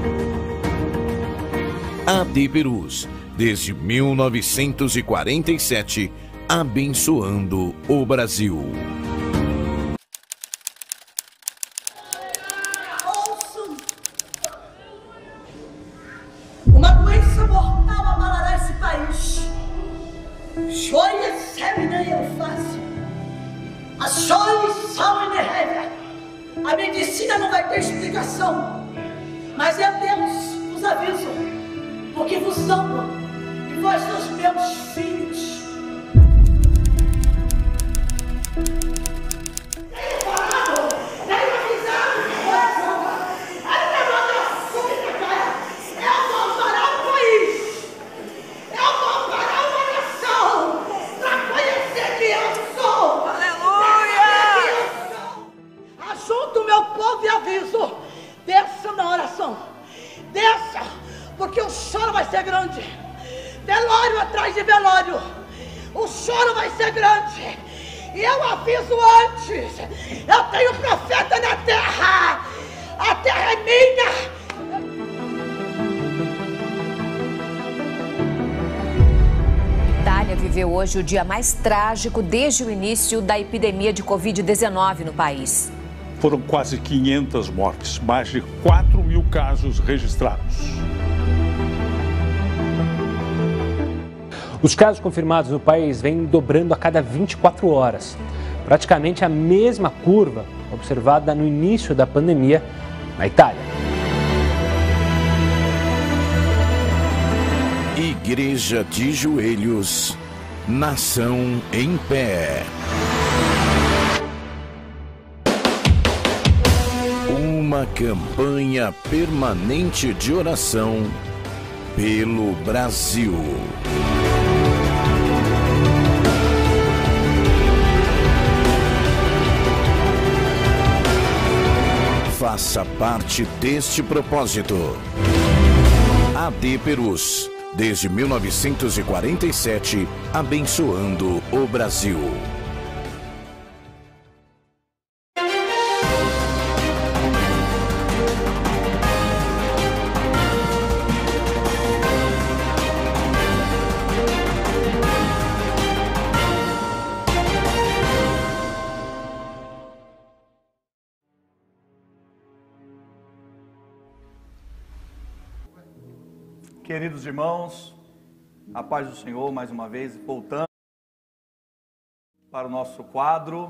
A D Perus, desde mil novecentos e quarenta e sete, abençoando o Brasil. Uma doença mortal abalará esse país. Joia, sêmina e eufásia. A joia, sal e nerrévia. A medicina não vai ter explicação. Mas é Deus, vos aviso, porque vos amo e vós sois meus filhos. Desça na oração, desça, porque o choro vai ser grande, velório atrás de velório, o choro vai ser grande, e eu aviso antes, eu tenho profeta na terra, a terra é minha. A Itália viveu hoje o dia mais trágico desde o início da epidemia de covid dezenove no país. Foram quase quinhentas mortes, mais de quatro mil casos registrados. Os casos confirmados no país vêm dobrando a cada vinte e quatro horas. Praticamente a mesma curva observada no início da pandemia na Itália. Igreja de joelhos, nação em pé. Uma campanha permanente de oração pelo Brasil. Faça parte deste propósito. A D Perus, desde mil novecentos e quarenta e sete, abençoando o Brasil. Queridos irmãos, a paz do Senhor, mais uma vez, voltando para o nosso quadro.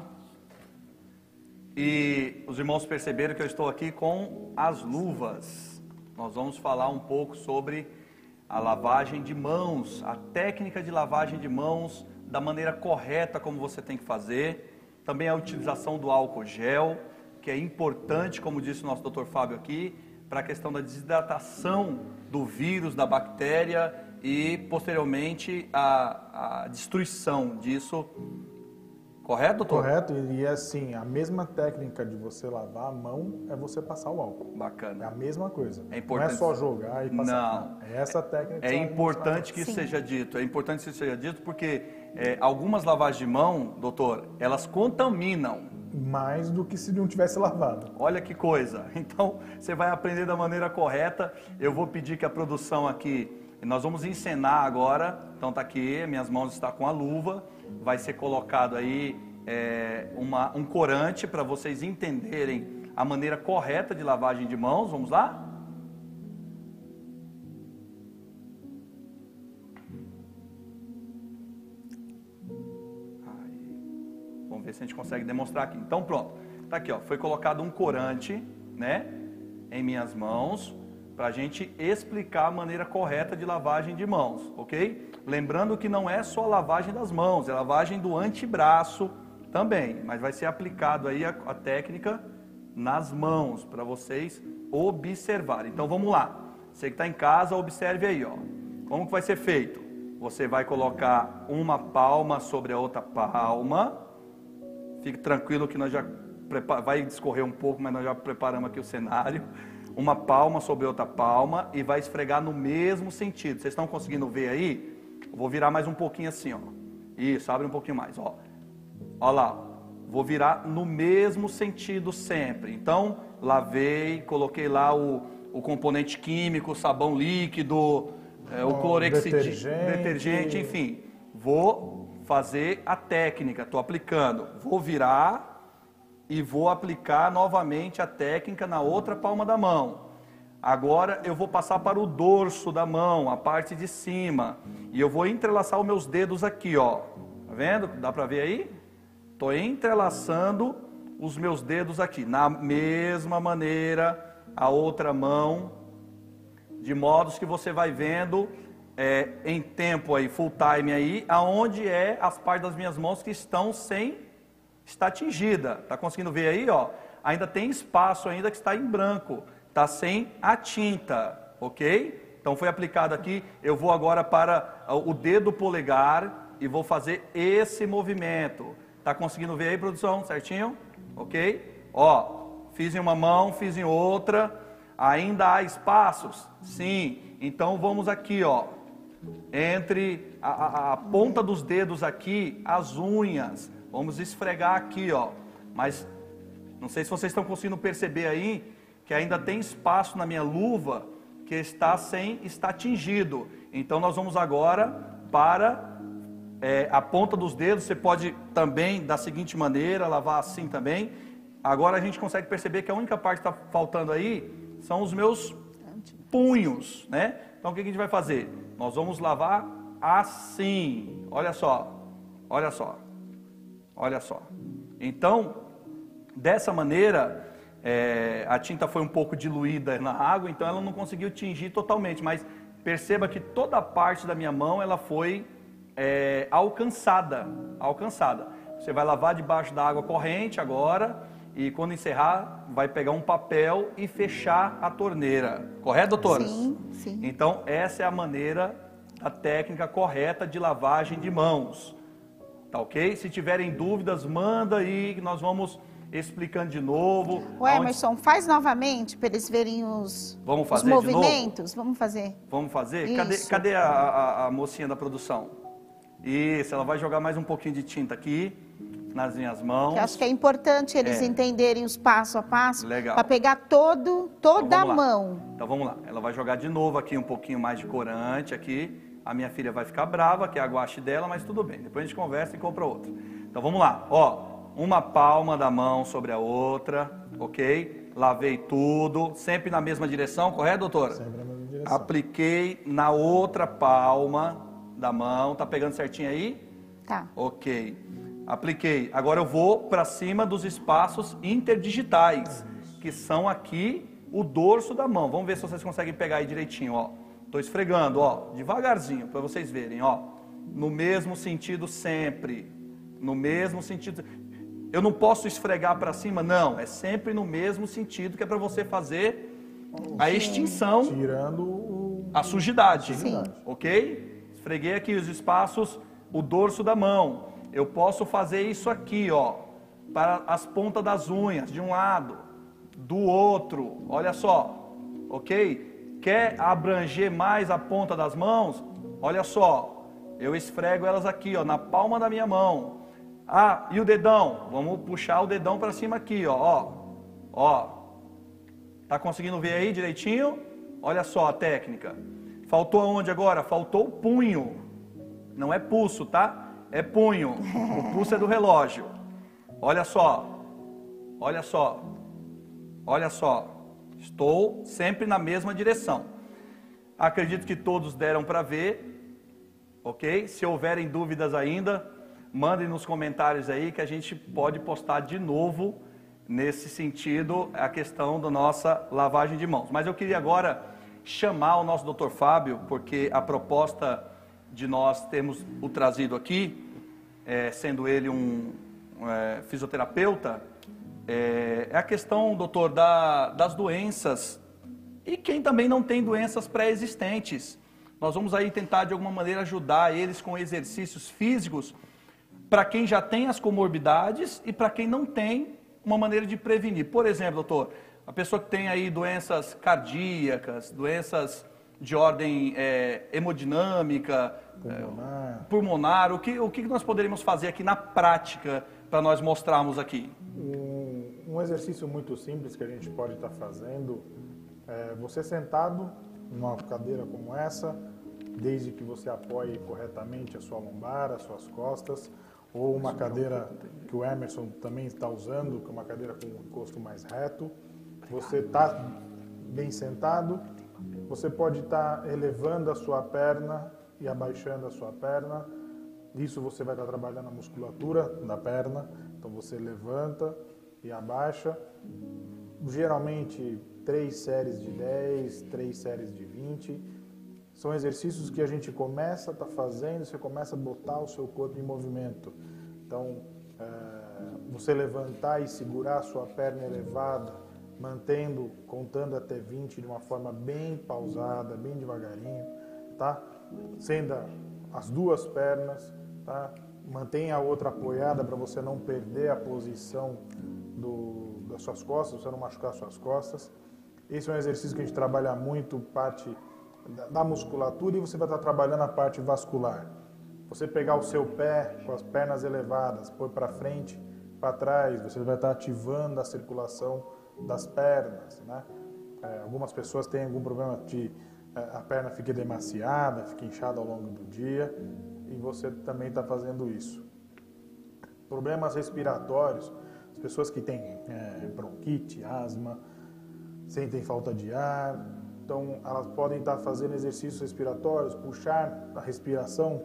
E os irmãos perceberam que eu estou aqui com as luvas. Nós vamos falar um pouco sobre a lavagem de mãos, a técnica de lavagem de mãos, da maneira correta como você tem que fazer. Também a utilização do álcool gel, que é importante, como disse o nosso doutor Fábio aqui, para a questão da desidratação do vírus, da bactéria e, posteriormente, a, a destruição disso. Correto, doutor? Correto, e assim, a mesma técnica de você lavar a mão é você passar o álcool. Bacana. É a mesma coisa. É importante... Não é só jogar e passar. Não. É essa técnica. É que importante que isso seja dito. É importante que isso seja dito porque é, algumas lavagens de mão, doutor, elas contaminam. Mais do que se não tivesse lavado. Olha que coisa. Então, você vai aprender da maneira correta. Eu vou pedir que a produção aqui, nós vamos encenar agora. Então tá aqui, minhas mãos estão com a luva. Vai ser colocado aí é, uma, um corante para vocês entenderem a maneira correta de lavagem de mãos. Vamos lá? Vamos ver se a gente consegue demonstrar aqui. Então pronto, tá aqui ó, foi colocado um corante, né, em minhas mãos, para a gente explicar a maneira correta de lavagem de mãos, ok? Lembrando que não é só a lavagem das mãos, é a lavagem do antebraço também, mas vai ser aplicado aí a, a técnica nas mãos, para vocês observarem. Então vamos lá, você que está em casa, observe aí, ó, como que vai ser feito? Você vai colocar uma palma sobre a outra palma. Fique tranquilo que nós já prepara... vai discorrer um pouco, mas nós já preparamos aqui o cenário. Uma palma sobre outra palma e vai esfregar no mesmo sentido. Vocês estão conseguindo ver aí? Eu vou virar mais um pouquinho assim, ó. Isso, abre um pouquinho mais, ó. Ó lá, vou virar no mesmo sentido sempre. Então, lavei, coloquei lá o, o componente químico, o sabão líquido, é, o clorexidina, detergente. detergente, enfim. Vou fazer a técnica, estou aplicando, vou virar e vou aplicar novamente a técnica na outra palma da mão. Agora eu vou passar para o dorso da mão, a parte de cima, e eu vou entrelaçar os meus dedos aqui, ó. Tá vendo? Dá para ver aí? Estou entrelaçando os meus dedos aqui, na mesma maneira, a outra mão, de modos que você vai vendo É, em tempo aí, full time aí, aonde é as partes das minhas mãos que estão sem, está tingida, tá conseguindo ver aí, ó, ainda tem espaço ainda que está em branco, tá sem a tinta, ok? Então foi aplicado aqui, eu vou agora para o dedo polegar e vou fazer esse movimento, tá conseguindo ver aí, produção, certinho? Ok? Ó, fiz em uma mão, fiz em outra, ainda há espaços? Sim, então vamos aqui, ó, entre a, a, a ponta dos dedos aqui, as unhas, vamos esfregar aqui, ó, mas não sei se vocês estão conseguindo perceber aí, que ainda tem espaço na minha luva, que está sem, está tingido, então nós vamos agora para é, a ponta dos dedos, você pode também da seguinte maneira, lavar assim também, Agora a gente consegue perceber que a única parte que está faltando aí são os meus punhos, né? Então o que a gente vai fazer? Nós vamos lavar assim. Olha só, olha só, olha só. Então, dessa maneira, é, a tinta foi um pouco diluída na água, então ela não conseguiu tingir totalmente, mas perceba que toda a parte da minha mão ela foi é, alcançada, alcançada. Você vai lavar debaixo da água corrente agora e quando encerrar vai pegar um papel e fechar a torneira. Correto, doutora? Sim, sim. Então essa é a maneira, a técnica correta de lavagem de mãos. Tá ok? Se tiverem dúvidas, manda aí que nós vamos explicando de novo. O Emerson, aonde... faz novamente para eles verem os, Vamos fazer os movimentos. Vamos fazer. Vamos fazer? Cadê, cadê a, a, a mocinha da produção? Isso, ela vai jogar mais um pouquinho de tinta aqui nas minhas mãos. Eu acho que é importante eles é. entenderem os passo a passo. Legal. Para pegar todo, toda então, a mão. Então vamos lá. Ela vai jogar de novo aqui um pouquinho mais de corante aqui. A minha filha vai ficar brava, que é a guache dela, mas tudo bem. Depois a gente conversa e compra outra. Então vamos lá. Ó, uma palma da mão sobre a outra, ok? Lavei tudo, sempre na mesma direção, correto, doutora? Sempre na mesma direção. Apliquei na outra palma da mão. Tá pegando certinho aí? Tá. Ok. Apliquei. Agora eu vou para cima dos espaços interdigitais, que são aqui o dorso da mão. Vamos ver se vocês conseguem pegar aí direitinho, ó. Tô esfregando, ó, devagarzinho, para vocês verem, ó. No mesmo sentido sempre. No mesmo sentido. Eu não posso esfregar para cima, não. É sempre no mesmo sentido, que é para você fazer a extinção. Tirando o... a sujidade. Sim. Ok? Esfreguei aqui os espaços, o dorso da mão. Eu posso fazer isso aqui, ó, para as pontas das unhas, de um lado, do outro. Olha só, ok? Quer abranger mais a ponta das mãos? Olha só, eu esfrego elas aqui, ó, na palma da minha mão. Ah, e o dedão? Vamos puxar o dedão para cima aqui, ó, ó, ó. Tá conseguindo ver aí direitinho? Olha só a técnica. Faltou aonde agora? Faltou o punho. Não é pulso, tá? É punho. O pulso é do relógio. Olha só. Olha só. Olha só. Estou sempre na mesma direção. Acredito que todos deram para ver. Ok? Se houverem dúvidas ainda, mandem nos comentários aí que a gente pode postar de novo nesse sentido a questão da nossa lavagem de mãos. Mas eu queria agora chamar o nosso doutor Fábio, porque a proposta de nós termos o trazido aqui, é, sendo ele um, um é, fisioterapeuta, é, é a questão, doutor, da, das doenças e quem também não tem doenças pré-existentes. Nós vamos aí tentar de alguma maneira ajudar eles com exercícios físicos para quem já tem as comorbidades e para quem não tem, uma maneira de prevenir. Por exemplo, doutor, a pessoa que tem aí doenças cardíacas, doenças de ordem é, hemodinâmica, pulmonar, é, pulmonar o, que, o que nós poderíamos fazer aqui na prática para nós mostrarmos aqui? Um, um exercício muito simples que a gente pode estar fazendo é você sentado numa cadeira como essa, desde que você apoie corretamente a sua lombar, as suas costas, ou uma cadeira que o Emerson também está usando, que é uma cadeira com um encosto mais reto. Você está bem sentado, você pode estar elevando a sua perna e abaixando a sua perna. Isso você vai estar trabalhando a musculatura da perna. Então você levanta e abaixa. Geralmente três séries de dez, três séries de vinte. São exercícios que a gente começa a estar fazendo, você começa a botar o seu corpo em movimento. Então, é, você levantar e segurar a sua perna elevada, mantendo, contando até vinte de uma forma bem pausada, bem devagarinho, tá? Sendo as duas pernas, tá? Mantenha a outra apoiada para você não perder a posição do, das suas costas, você não machucar as suas costas. Esse é um exercício que a gente trabalha muito, parte da, da musculatura, e você vai estar trabalhando a parte vascular. Você pegar o seu pé com as pernas elevadas, pôr para frente, para trás, você vai estar ativando a circulação das pernas, né? É, algumas pessoas têm algum problema de é, a perna fica demasiada, fica inchada ao longo do dia, e você também está fazendo isso. Problemas respiratórios As pessoas que têm é, bronquite, asma, sentem falta de ar, então elas podem estar fazendo exercícios respiratórios, puxar a respiração.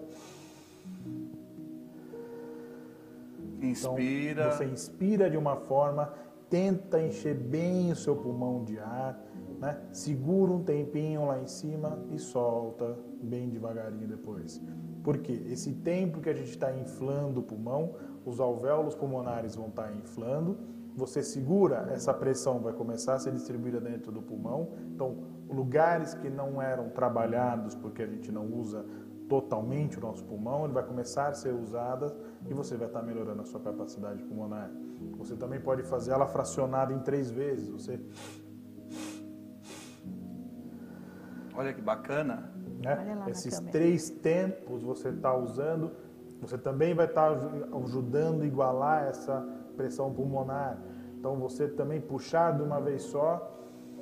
Inspira. Então, você inspira de uma forma, tenta encher bem o seu pulmão de ar, né? Segura um tempinho lá em cima e solta bem devagarinho depois. Por quê? Esse tempo que a gente está inflando o pulmão, os alvéolos pulmonares vão estar inflando, você segura, essa pressão vai começar a ser distribuída dentro do pulmão. Então, lugares que não eram trabalhados, porque a gente não usa totalmente o nosso pulmão, ele vai começar a ser usada e você vai estar melhorando a sua capacidade pulmonar. Você também pode fazer ela fracionada em três vezes. Você... Olha que bacana. Né? Esses três tempos você está usando, você também vai estar ajudando a igualar essa pressão pulmonar. Então você também puxar de uma vez só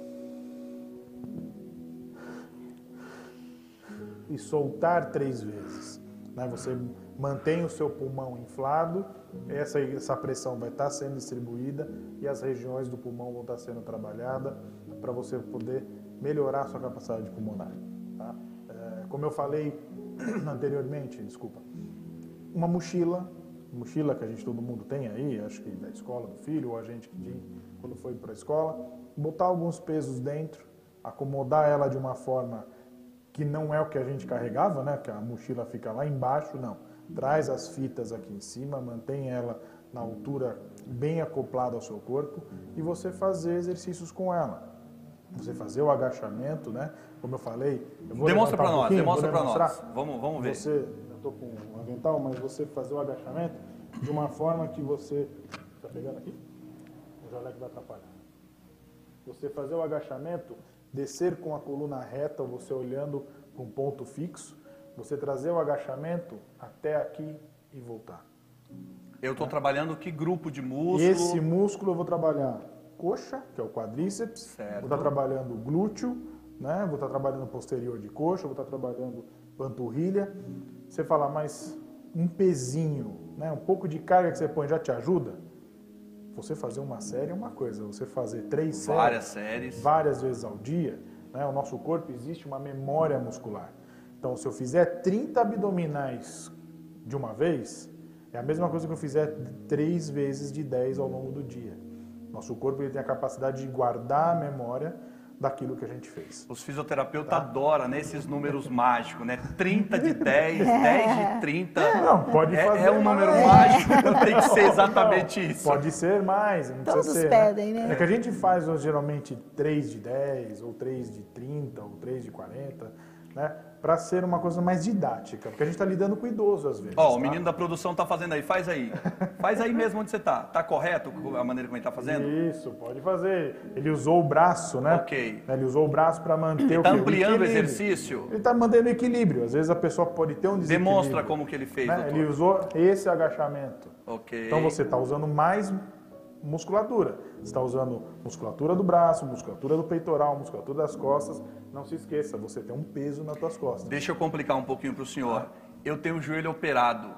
e soltar três vezes. Né? Você mantém o seu pulmão inflado, essa, essa pressão vai estar sendo distribuída e as regiões do pulmão vão estar sendo trabalhadas para você poder melhorar a sua capacidade pulmonar. Tá? É, como eu falei anteriormente, desculpa, uma mochila, mochila que a gente, todo mundo tem aí, acho que da escola do filho, ou a gente que quando foi para a escola, botar alguns pesos dentro, acomodar ela de uma forma que não é o que a gente carregava, né? Que a mochila fica lá embaixo, não. Traz as fitas aqui em cima, mantém ela na altura bem acoplada ao seu corpo e você fazer exercícios com ela. Você fazer o agachamento, né? Como eu falei... Eu vou demonstra para um nós, demonstra para nós. Vamos, vamos ver. Você, eu estou com um avental, mas você fazer o agachamento de uma forma que você... Está pegando aqui? O jaleco vai atrapalhar. Você fazer o agachamento, descer com a coluna reta, você olhando para um ponto fixo, você trazer o agachamento até aqui e voltar. Eu estou é. trabalhando que grupo de músculo? Esse músculo eu vou trabalhar coxa, que é o quadríceps, certo. Vou estar trabalhando glúteo, né? Vou estar trabalhando posterior de coxa, vou estar trabalhando panturrilha. Você fala, mas um pezinho, né? Um pouco de carga que você põe já te ajuda? Você fazer uma série é uma coisa, você fazer três séries, várias séries, várias vezes ao dia, né? O nosso corpo existe uma memória muscular. Então, se eu fizer trinta abdominais de uma vez, é a mesma coisa que eu fizer três vezes de dez ao longo do dia. Nosso corpo ele tem a capacidade de guardar a memória daquilo que a gente fez. Os fisioterapeutas tá? adoram, né, esses números mágicos, né? trinta de dez, dez de trinta. Não, pode fazer. É, é um número mágico, tem que ser exatamente não, isso. Pode ser mais, não Todos precisa ser. pedem, né? É que a gente faz geralmente três de dez, ou três de trinta, ou três de quarenta, né? Para ser uma coisa mais didática, porque a gente está lidando com idoso às vezes. Ó, oh, tá? o menino da produção tá fazendo aí, faz aí. Faz aí mesmo onde você tá. Tá correto a maneira como ele tá fazendo? Isso, pode fazer. Ele usou o braço, né? Ok. Ele usou o braço para manter ele o tá quê? ampliando o exercício? Ele está mantendo o equilíbrio. Às vezes a pessoa pode ter um desequilíbrio. Demonstra como que ele fez, né? doutor. Ele usou esse agachamento. Ok. Então você está usando mais musculatura. Você está usando musculatura do braço, musculatura do peitoral, musculatura das costas. Não se esqueça, você tem um peso nas suas costas. Deixa eu complicar um pouquinho para o senhor. Eu tenho o joelho operado.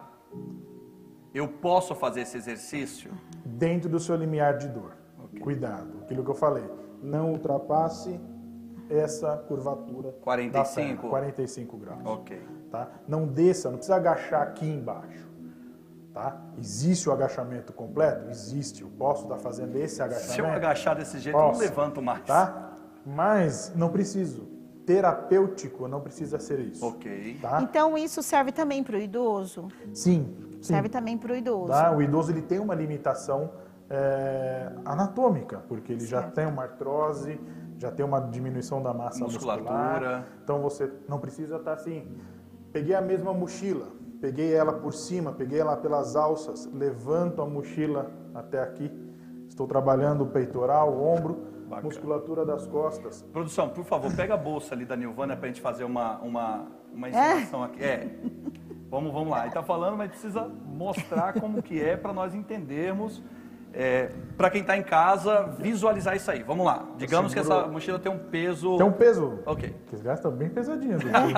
Eu posso fazer esse exercício? Dentro do seu limiar de dor. Okay. Cuidado, aquilo que eu falei. Não ultrapasse essa curvatura quarenta e cinco? Da perna, quarenta e cinco graus. Ok. Tá? Não desça, não precisa agachar aqui embaixo. Tá? Existe o agachamento completo? Existe. Eu posso estar fazendo esse agachamento? Se eu agachar desse jeito, posso, eu não levanto mais. Tá? Mas não preciso. Terapêutico não precisa ser isso. Ok. Tá? Então isso serve também para o idoso? Sim. sim. Serve também para o idoso. Tá? O idoso ele tem uma limitação é, anatômica, porque ele certo. já tem uma artrose, já tem uma diminuição da massa musculatura. muscular. Então você não precisa estar assim. Peguei a mesma mochila, peguei ela por cima, peguei ela pelas alças, levanto a mochila até aqui. Estou trabalhando o peitoral, o ombro. Bacana. Musculatura das costas. Produção, por favor, pega a bolsa ali da Nilvânia para a gente fazer uma, uma, uma ensinação é? aqui. É, vamos, vamos lá. Ele está falando, mas precisa mostrar como que é para nós entendermos. É, para quem está em casa, visualizar isso aí. Vamos lá. Digamos que essa mochila tem um peso... Tem um peso. Ok. Esse gás está bem pesadinho.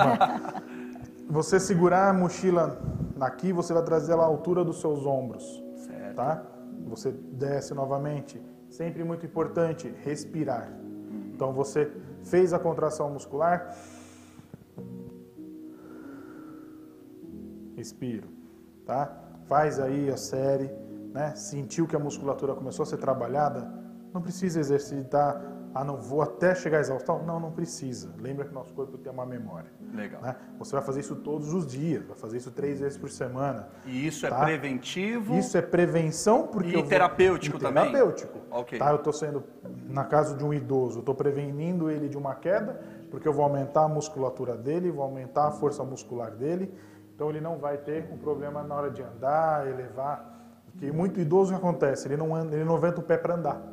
Você segurar a mochila aqui, você vai trazer ela à altura dos seus ombros. Certo. Tá? você desce novamente. Sempre muito importante, respirar. Então você fez a contração muscular, respiro, tá? Faz aí a série, né? Sentiu que a musculatura começou a ser trabalhada, não precisa exercitar, ah, não vou até chegar à exaustão. Não, não precisa. Lembra que nosso corpo tem uma memória. Legal. Né? Você vai fazer isso todos os dias, vai fazer isso três vezes por semana. E isso tá? é preventivo? Isso é prevenção porque e eu vou... terapêutico e também? Terapêutico. Ok. Tá? Eu estou sendo, na caso de um idoso, eu estou prevenindo ele de uma queda, porque eu vou aumentar a musculatura dele, vou aumentar a força muscular dele, então ele não vai ter um problema na hora de andar, elevar. Porque muito idoso o que acontece? Ele não, anda, ele não levanta o pé para andar.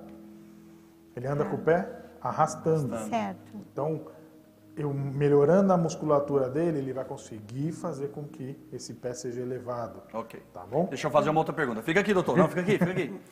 Ele anda com o pé arrastando. Certo. Então, eu melhorando a musculatura dele, ele vai conseguir fazer com que esse pé seja elevado. Ok. Tá bom? Deixa eu fazer uma outra pergunta. Fica aqui, doutor. Não, fica aqui, fica aqui.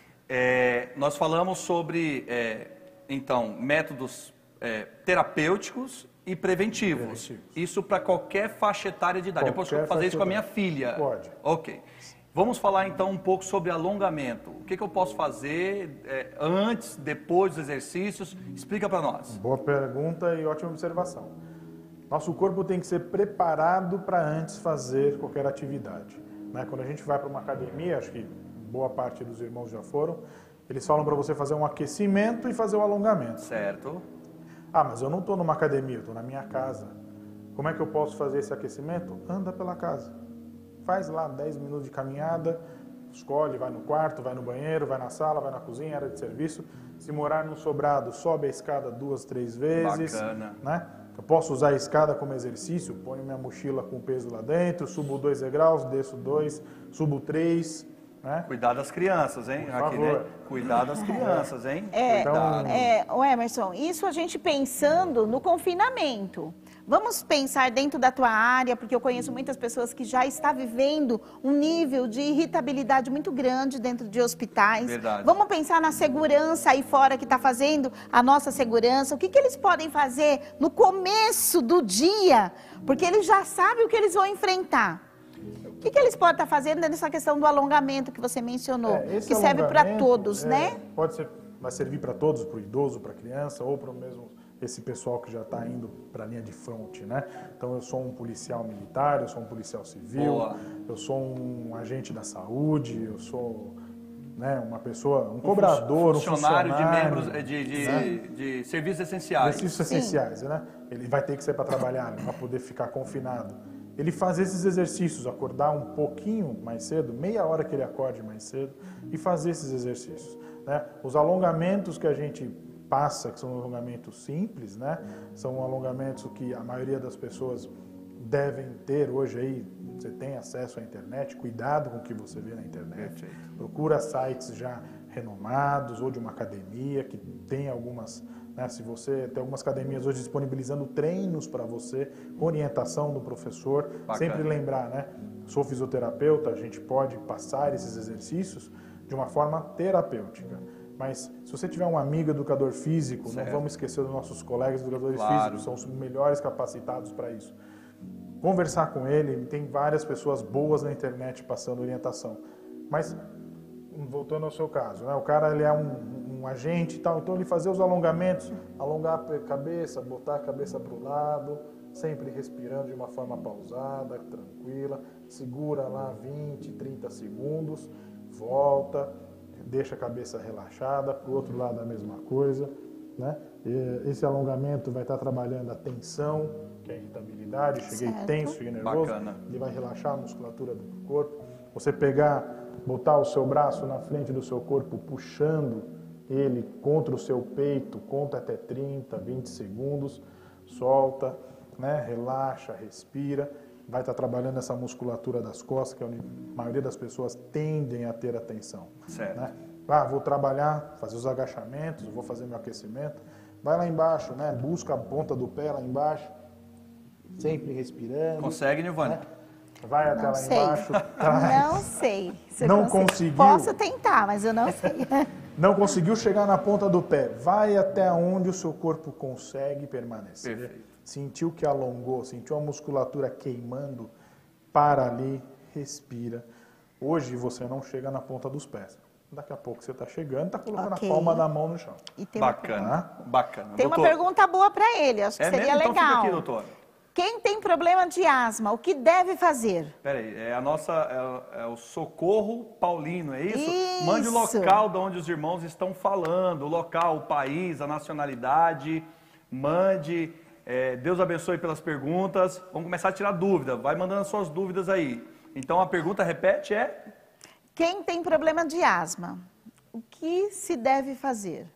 É, nós falamos sobre, é, então, métodos é, terapêuticos e preventivos. preventivos. Isso para qualquer faixa etária de idade. Qualquer eu posso fazer isso com a minha filha? Pode. Ok. Vamos falar então um pouco sobre alongamento. O que, que eu posso fazer é, antes, depois dos exercícios? Explica para nós. Boa pergunta e ótima observação. Nosso corpo tem que ser preparado para antes fazer qualquer atividade. Né? Quando a gente vai para uma academia, acho que boa parte dos irmãos já foram, eles falam para você fazer um aquecimento e fazer o alongamento. Certo. Ah, mas eu não estou numa academia, eu estou na minha casa. Como é que eu posso fazer esse aquecimento? Anda pela casa. Faz lá dez minutos de caminhada, escolhe, vai no quarto, vai no banheiro, vai na sala, vai na cozinha, área de serviço. Se morar no sobrado, sobe a escada duas, três vezes. Bacana. Né? Eu posso usar a escada como exercício, ponho minha mochila com peso lá dentro, subo dois degraus, desço dois, subo três. Né? Cuidar das crianças, hein? Por Aqui, favor. né? Cuidar das crianças, hein? É, Cuidado. é, o Emerson, isso a gente pensando no confinamento. Vamos pensar dentro da tua área, porque eu conheço muitas pessoas que já estão vivendo um nível de irritabilidade muito grande dentro de hospitais. Verdade. Vamos pensar na segurança aí fora que está fazendo a nossa segurança. O que, que eles podem fazer no começo do dia? Porque eles já sabem o que eles vão enfrentar. O que, que eles podem estar fazendo nessa questão do alongamento que você mencionou? É, que serve para todos, é, né? Pode ser, vai servir para todos, para o idoso, para a criança ou para o mesmo esse pessoal que já está indo para a linha de fronte, né? Então eu sou um policial militar, eu sou um policial civil, Boa. eu sou um agente da saúde, eu sou, né, uma pessoa, um cobrador, um funcionário, funcionário de membros de, de, né? de, de serviços essenciais. Serviços essenciais, né? Ele vai ter que ser para trabalhar, não vai poder ficar confinado. Ele faz esses exercícios, acordar um pouquinho mais cedo, meia hora que ele acorde mais cedo, e fazer esses exercícios. Né? Os alongamentos que a gente passa, que são alongamentos simples, né? São alongamentos que a maioria das pessoas devem ter hoje aí. Você tem acesso à internet, cuidado com o que você vê na internet. Perfeito. Procura sites já renomados ou de uma academia que tem algumas... Né, se você tem algumas academias hoje disponibilizando treinos para você, com orientação do professor. Bacana. Sempre lembrar, né? Sou fisioterapeuta, a gente pode passar esses exercícios de uma forma terapêutica. Mas se você tiver um amigo educador físico, certo. Não vamos esquecer dos nossos colegas educadores Claro. físicos, são os melhores capacitados para isso. Conversar com ele, tem várias pessoas boas na internet passando orientação. Mas, voltando ao seu caso, né? O cara ele é um um agente e tal, então ele fazer os alongamentos, alongar a cabeça, botar a cabeça para o lado, sempre respirando de uma forma pausada, tranquila, segura lá vinte, trinta segundos, volta, deixa a cabeça relaxada, para o outro lado a mesma coisa, né? E esse alongamento vai estar trabalhando a tensão, que é a irritabilidade, cheguei Certo. tenso, cheguei nervoso, Bacana. ele vai relaxar a musculatura do corpo, você pegar, botar o seu braço na frente do seu corpo, puxando ele contra o seu peito, conta até trinta, vinte segundos, solta, né? Relaxa, respira, vai estar trabalhando essa musculatura das costas, que a maioria das pessoas tendem a ter a tensão. Certo. Né? Ah, vou trabalhar, fazer os agachamentos, vou fazer meu aquecimento, vai lá embaixo, né? Busca a ponta do pé lá embaixo, sempre respirando. Consegue, Nilvânia? Né? Vai até Não lá sei. embaixo, traz. Não sei. Se eu Não consigo. conseguiu? Posso tentar, mas eu não sei. Não conseguiu chegar na ponta do pé, vai até onde o seu corpo consegue permanecer. Perfeito. Sentiu que alongou, sentiu a musculatura queimando, para ali, respira. Hoje você não chega na ponta dos pés. Daqui a pouco você está chegando, está colocando Ok. a palma da mão no chão. E tem uma, Bacana, bacana. tem uma Doutor, pergunta boa para ele, acho que é seria mesmo? Então legal. fica aqui, doutor. Quem tem problema de asma, o que deve fazer? Peraí, é a nossa, é, é o Socorro Paulino, é isso? Isso. Mande o local de onde os irmãos estão falando, o local, o país, a nacionalidade, mande, é, Deus abençoe pelas perguntas, vamos começar a tirar dúvida, vai mandando as suas dúvidas aí. Então a pergunta, repete, é? Quem tem problema de asma, o que se deve fazer?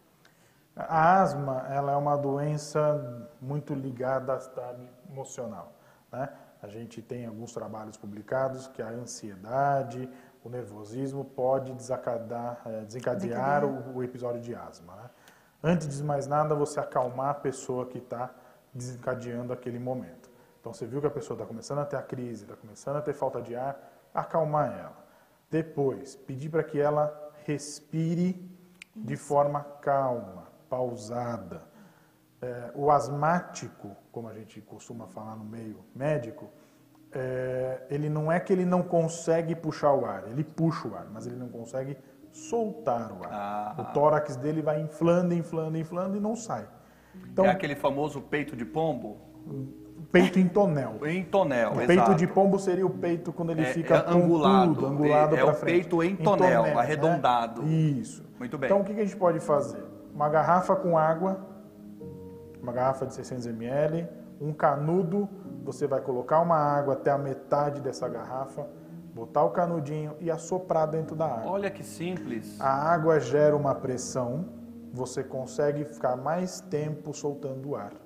A asma, ela é uma doença muito ligada ao estado emocional, né? A gente tem alguns trabalhos publicados que a ansiedade, o nervosismo pode desencadear, é, desencadear o, o episódio de asma, né? Antes de mais nada, você acalmar a pessoa que está desencadeando aquele momento. Então, você viu que a pessoa está começando a ter a crise, está começando a ter falta de ar, acalmar ela. Depois, pedir para que ela respire de forma calma, pausada. É, o asmático, como a gente costuma falar no meio médico, é, ele não é que ele não consegue puxar o ar, ele puxa o ar, mas ele não consegue soltar o ar. Ah. O tórax dele vai inflando, inflando, inflando e não sai. Então, É aquele famoso peito de pombo? peito em tonel. Em tonel, O exato. peito de pombo seria o peito quando ele É- fica é angulado, pontudo, angulado é- é pra o frente. peito em tonel, né? arredondado. Isso. Muito bem. Então, o que que a gente pode fazer? Uma garrafa com água, uma garrafa de seiscentos mililitros, um canudo, você vai colocar uma água até a metade dessa garrafa, botar o canudinho e assoprar dentro da água. Olha que simples. A água gera uma pressão, você consegue ficar mais tempo soltando o ar,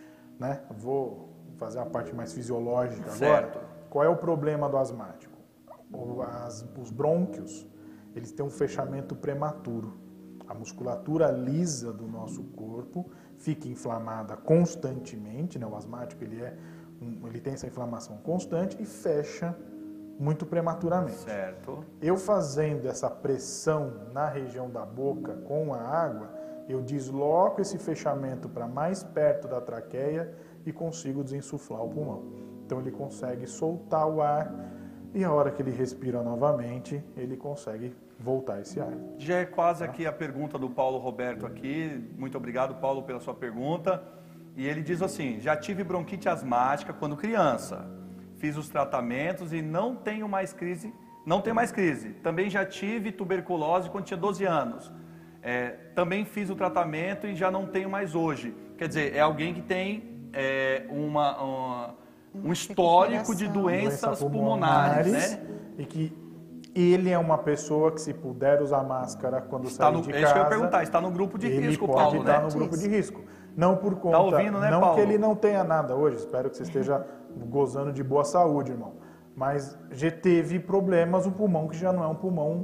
né? Vou fazer uma parte mais fisiológica Certo. agora. Qual é o problema do asmático? O- as- os brônquios, eles têm um fechamento prematuro. A musculatura lisa do nosso corpo fica inflamada constantemente, né? O asmático, ele, é um- ele tem essa inflamação constante e fecha muito prematuramente. Certo. Eu fazendo essa pressão na região da boca com a água, eu desloco esse fechamento para mais perto da traqueia e consigo desinsuflar o pulmão. Então ele consegue soltar o ar e a hora que ele respira novamente, ele consegue voltar esse ar. Já é quase aqui a pergunta do Paulo Roberto aqui. Muito obrigado, Paulo, pela sua pergunta. E ele diz assim: já tive bronquite asmática quando criança. Fiz os tratamentos e não tenho mais crise. Não tenho mais crise. Também já tive tuberculose quando tinha doze anos. É, também fiz o tratamento e já não tenho mais hoje. Quer dizer, é alguém que tem é, uma, uma, um histórico de doenças Doença pulmonares, né? E que ele é uma pessoa que, se puder usar máscara quando Está sair no, de é casa, isso que eu ia perguntar, está no grupo de ele risco, pode Paulo, estar né? no grupo de risco. Não por conta, ouvindo, né, não Paulo? que ele não tenha nada hoje, espero que você esteja gozando de boa saúde, irmão. Mas já teve problemas, um pulmão que já não é um pulmão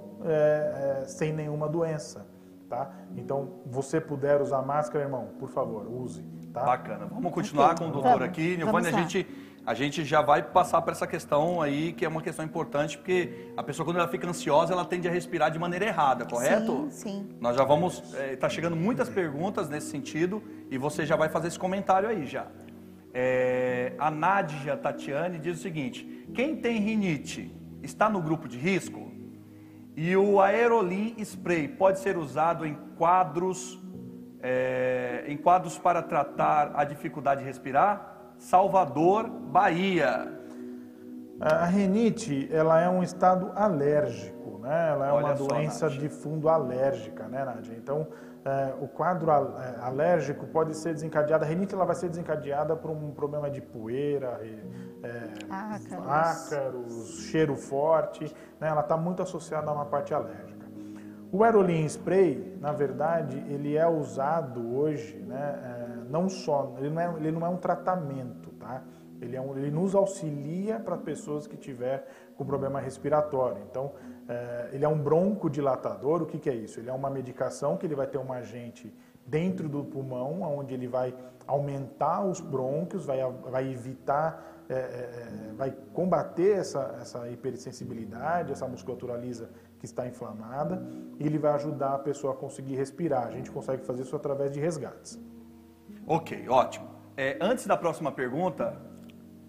é, é, sem nenhuma doença, tá? Então, você puder usar máscara, irmão, por favor, use, tá? Bacana. Vamos continuar Ok. com o doutor Vamos. aqui. Vamos Nilvânia, a lá. gente, a gente já vai passar por essa questão aí, que é uma questão importante, porque a pessoa, quando ela fica ansiosa, ela tende a respirar de maneira errada, correto? Sim, sim. Nós já vamos... Está chegando muitas perguntas nesse sentido e você já vai fazer esse comentário aí já. É, a Nádia Tatiane diz o seguinte: quem tem rinite está no grupo de risco? E o Aerolim Spray pode ser usado em quadros, é, em quadros para tratar a dificuldade de respirar? Salvador, Bahia. A rinite, ela é um estado alérgico, né? Ela é Olha uma só, doença Nádia. de fundo alérgica, né, Nádia? Então, é, o quadro al- é, alérgico pode ser desencadeado, a rinite ela vai ser desencadeada por um problema de poeira, é, Ácaros. ácaros, cheiro forte, né? Ela está muito associada a uma parte alérgica. O Aerolim Spray, na verdade, ele é usado hoje, né? é, não só, ele não, é, ele não é um tratamento, tá? Ele, é um, ele nos auxilia para pessoas que tiver com problema respiratório. Então, é, ele é um broncodilatador. O que, que é isso? Ele é uma medicação que ele vai ter um agente dentro do pulmão, onde ele vai aumentar os brônquios, vai, vai evitar, é, é, vai combater essa, essa hipersensibilidade, essa musculatura lisa que está inflamada, e ele vai ajudar a pessoa a conseguir respirar. A gente consegue fazer isso através de resgates. Ok, ótimo. É, antes da próxima pergunta,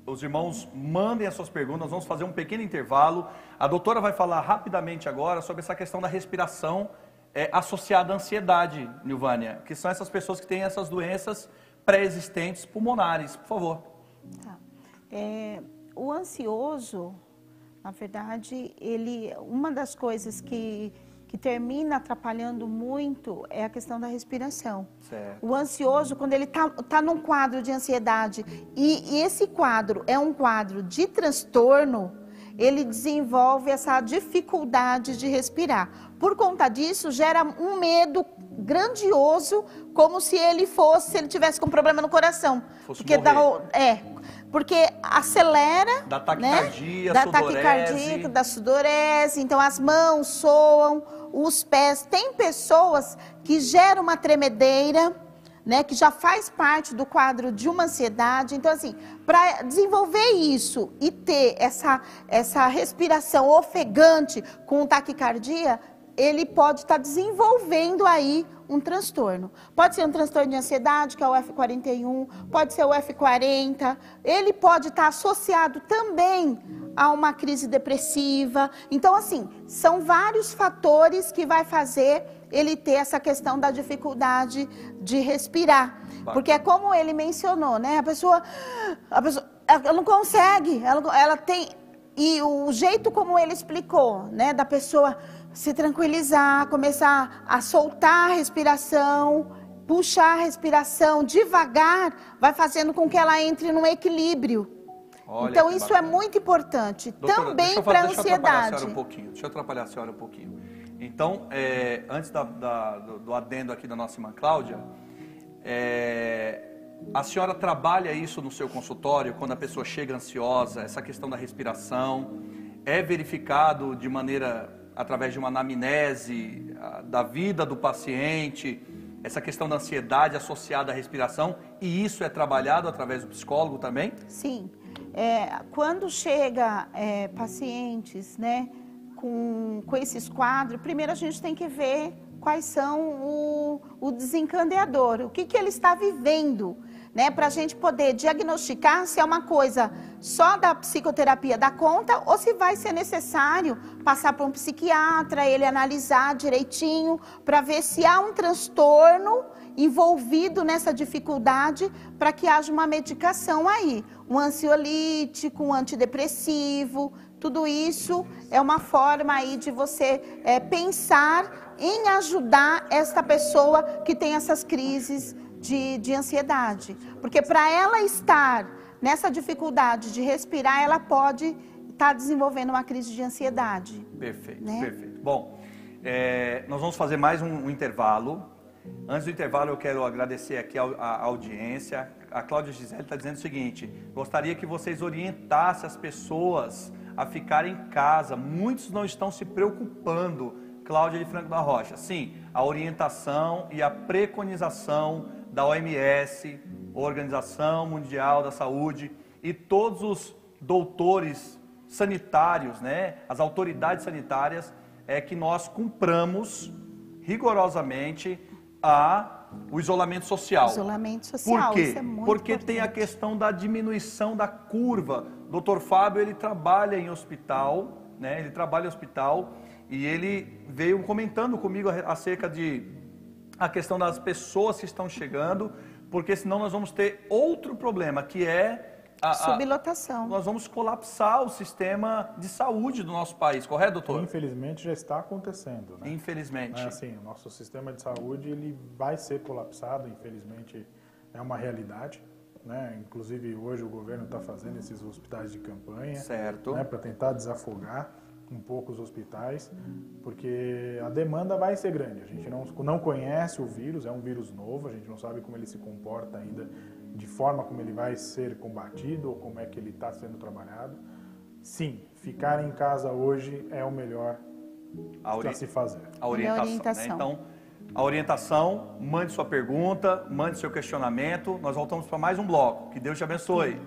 os irmãos mandem as suas perguntas, nós vamos fazer um pequeno intervalo. A doutora vai falar rapidamente agora sobre essa questão da respiração é, associada à ansiedade, Nilvânia, que são essas pessoas que têm essas doenças pré-existentes pulmonares. Por favor. Tá. É, o ansioso, na verdade, ele, uma das coisas que, que termina atrapalhando muito é a questão da respiração. Certo. O ansioso, quando ele está tá num quadro de ansiedade e, e esse quadro é um quadro de transtorno, ele desenvolve essa dificuldade de respirar. Por conta disso, gera um medo grandioso, como se ele fosse, se ele tivesse com problema no coração. Fosse porque dá, é, porque acelera, da taquicardia, né? da sudorese. taquicardia, da sudorese, então as mãos soam, os pés. Tem pessoas que geram uma tremedeira, né, que já faz parte do quadro de uma ansiedade. Então, assim, para desenvolver isso e ter essa, essa respiração ofegante com taquicardia, ele pode estar tá desenvolvendo aí um transtorno. Pode ser um transtorno de ansiedade, que é o F quarenta e um, pode ser o F quarenta, ele pode estar tá associado também a uma crise depressiva. Então, assim, são vários fatores que vai fazer ele ter essa questão da dificuldade de respirar. Porque é como ele mencionou, né? A pessoa, a pessoa ela não consegue, ela, ela tem... E o jeito como ele explicou, né? Da pessoa se tranquilizar, começar a soltar a respiração, puxar a respiração devagar, vai fazendo com que ela entre num equilíbrio. Olha, então, isso bacana. É muito importante, Doutora, também para a ansiedade. Deixa eu atrapalhar a senhora um pouquinho. Deixa eu atrapalhar a senhora um pouquinho. Então, é, antes da, da, do, do adendo aqui da nossa irmã Cláudia, é, a senhora trabalha isso no seu consultório, quando a pessoa chega ansiosa, essa questão da respiração, é verificado de maneira, através de uma anamnese da vida do paciente, essa questão da ansiedade associada à respiração, e isso é trabalhado através do psicólogo também? Sim. É, quando chega é, pacientes, né, com, com esses quadros, primeiro a gente tem que ver quais são o, o desencadeador, o que, que ele está vivendo, né, para a gente poder diagnosticar se é uma coisa só da psicoterapia da conta ou se vai ser necessário passar por um psiquiatra, ele analisar direitinho para ver se há um transtorno envolvido nessa dificuldade para que haja uma medicação aí, um ansiolítico, um antidepressivo, tudo isso é uma forma aí de você é, pensar em ajudar esta pessoa que tem essas crises de, de ansiedade. Porque para ela estar nessa dificuldade de respirar, ela pode estar tá desenvolvendo uma crise de ansiedade. Perfeito, né? perfeito. Bom, é, nós vamos fazer mais um, um intervalo. Antes do intervalo, eu quero agradecer aqui a, a, a audiência. A Cláudia Gisele está dizendo o seguinte: gostaria que vocês orientassem as pessoas a ficarem em casa. Muitos não estão se preocupando. Cláudia de Franco da Rocha. Sim, a orientação e a preconização da O M S, Organização Mundial da Saúde, e todos os doutores sanitários, né, as autoridades sanitárias, é que nós cumpramos rigorosamente a, o isolamento social. Isolamento social, Por quê? isso é muito Porque importante. tem a questão da diminuição da curva. doutor Fábio, ele trabalha em hospital, né, ele trabalha em hospital, e ele veio comentando comigo acerca de a questão das pessoas que estão chegando, porque senão nós vamos ter outro problema, que é a, a, sublotação. Nós vamos colapsar o sistema de saúde do nosso país, correto, doutor? Infelizmente já está acontecendo, né? Infelizmente. É assim, o nosso sistema de saúde ele vai ser colapsado, infelizmente é uma realidade, né? Inclusive hoje o governo está fazendo esses hospitais de campanha, certo, né, para tentar desafogar um pouco os hospitais, porque a demanda vai ser grande. A gente não, não conhece o vírus, é um vírus novo, a gente não sabe como ele se comporta ainda, de forma como ele vai ser combatido ou como é que ele está sendo trabalhado. Sim, ficar em casa hoje é o melhor a se fazer. A orientação, orientação. Né? Então, a orientação, mande sua pergunta, mande seu questionamento. Nós voltamos para mais um bloco. Que Deus te abençoe.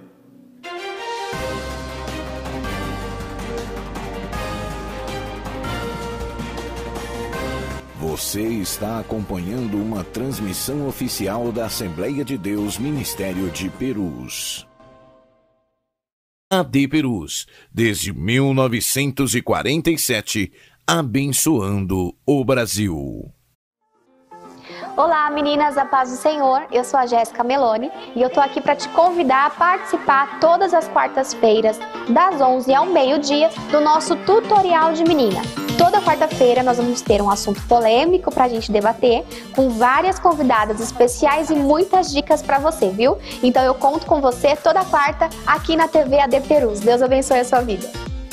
Você está acompanhando uma transmissão oficial da Assembleia de Deus Ministério de Perus. A D Perus, desde mil novecentos e quarenta e sete, abençoando o Brasil. Olá meninas, a paz do Senhor, eu sou a Jéssica Meloni e eu tô aqui para te convidar a participar todas as quartas-feiras, das onze ao meio-dia, do nosso tutorial de menina. Toda quarta-feira nós vamos ter um assunto polêmico para a gente debater, com várias convidadas especiais e muitas dicas para você, viu? Então eu conto com você toda quarta aqui na T V A D Perus. Deus abençoe a sua vida.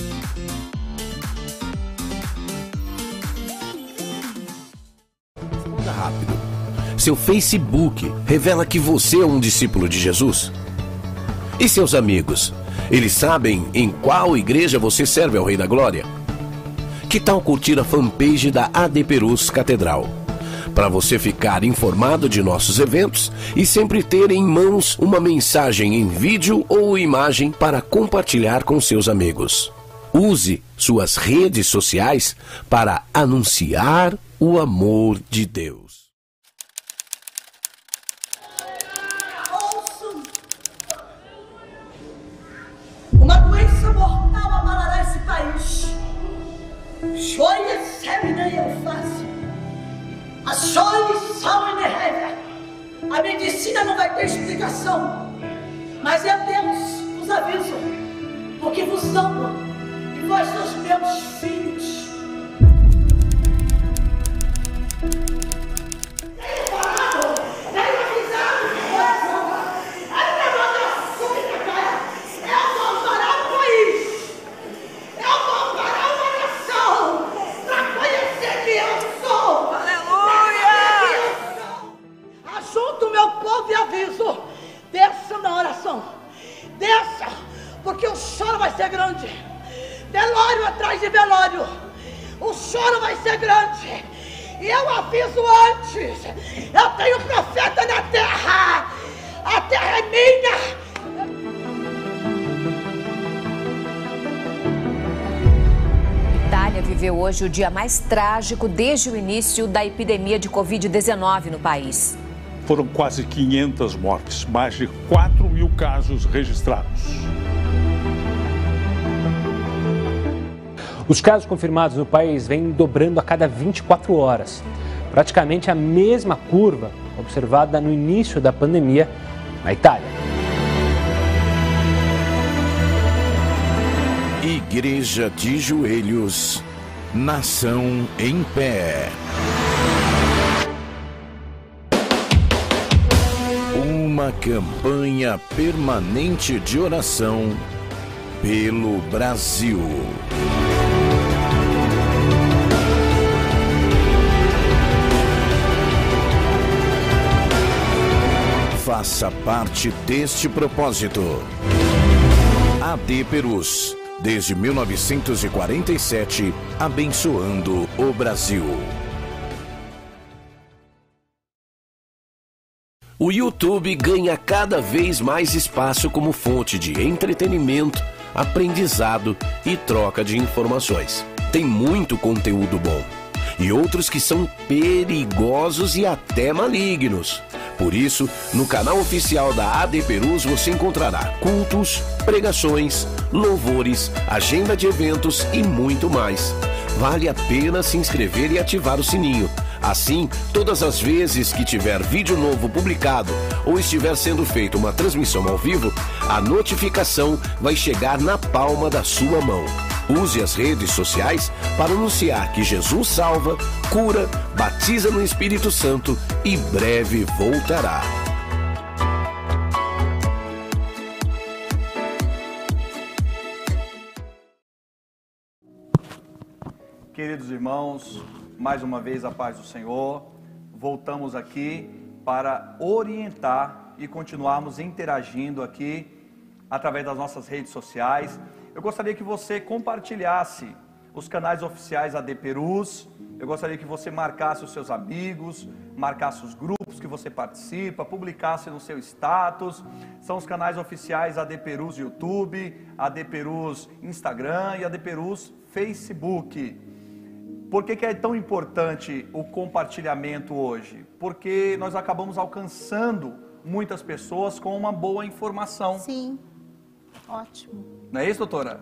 Responda rápido. Seu Facebook revela que você é um discípulo de Jesus? E seus amigos? Eles sabem em qual igreja você serve ao Rei da Glória? Que tal curtir a fanpage da A D Perus Catedral? Para você ficar informado de nossos eventos e sempre ter em mãos uma mensagem em vídeo ou imagem para compartilhar com seus amigos. Use suas redes sociais para anunciar o amor de Deus. Uma doença mortal abalará esse país. Joia, semina e alface. A soja, sal e nerrévia. A medicina não vai ter explicação. Mas é Deus vos aviso, porque vos amo e vós sois meus filhos. E aviso, desça na oração, desça, porque o choro vai ser grande, velório atrás de velório, o choro vai ser grande, e eu aviso antes, eu tenho profeta na terra, a terra é minha. Itália viveu hoje o dia mais trágico desde o início da epidemia de covid dezenove no país. Foram quase quinhentas mortes, mais de quatro mil casos registrados. Os casos confirmados no país vêm dobrando a cada vinte e quatro horas. Praticamente a mesma curva observada no início da pandemia na Itália. Igreja de joelhos, nação em pé. Uma campanha permanente de oração pelo Brasil. Faça parte deste propósito. A D Perus, desde mil novecentos e quarenta e sete, abençoando o Brasil. O YouTube ganha cada vez mais espaço como fonte de entretenimento, aprendizado e troca de informações. Tem muito conteúdo bom e outros que são perigosos e até malignos. Por isso, no canal oficial da A D Perus você encontrará cultos, pregações, louvores, agenda de eventos e muito mais. Vale a pena se inscrever e ativar o sininho. Assim, todas as vezes que tiver vídeo novo publicado ou estiver sendo feita uma transmissão ao vivo, a notificação vai chegar na palma da sua mão. Use as redes sociais para anunciar que Jesus salva, cura, batiza no Espírito Santo e breve voltará. Queridos irmãos, mais uma vez a paz do Senhor. Voltamos aqui para orientar e continuarmos interagindo aqui através das nossas redes sociais. Eu gostaria que você compartilhasse os canais oficiais A D Perus. Eu gostaria que você marcasse os seus amigos, marcasse os grupos que você participa, publicasse no seu status. São os canais oficiais A D Perus YouTube, A D Perus Instagram e A D Perus Facebook. Por que que é tão importante o compartilhamento hoje? Porque nós acabamos alcançando muitas pessoas com uma boa informação. Sim. Ótimo. Não é isso, doutora?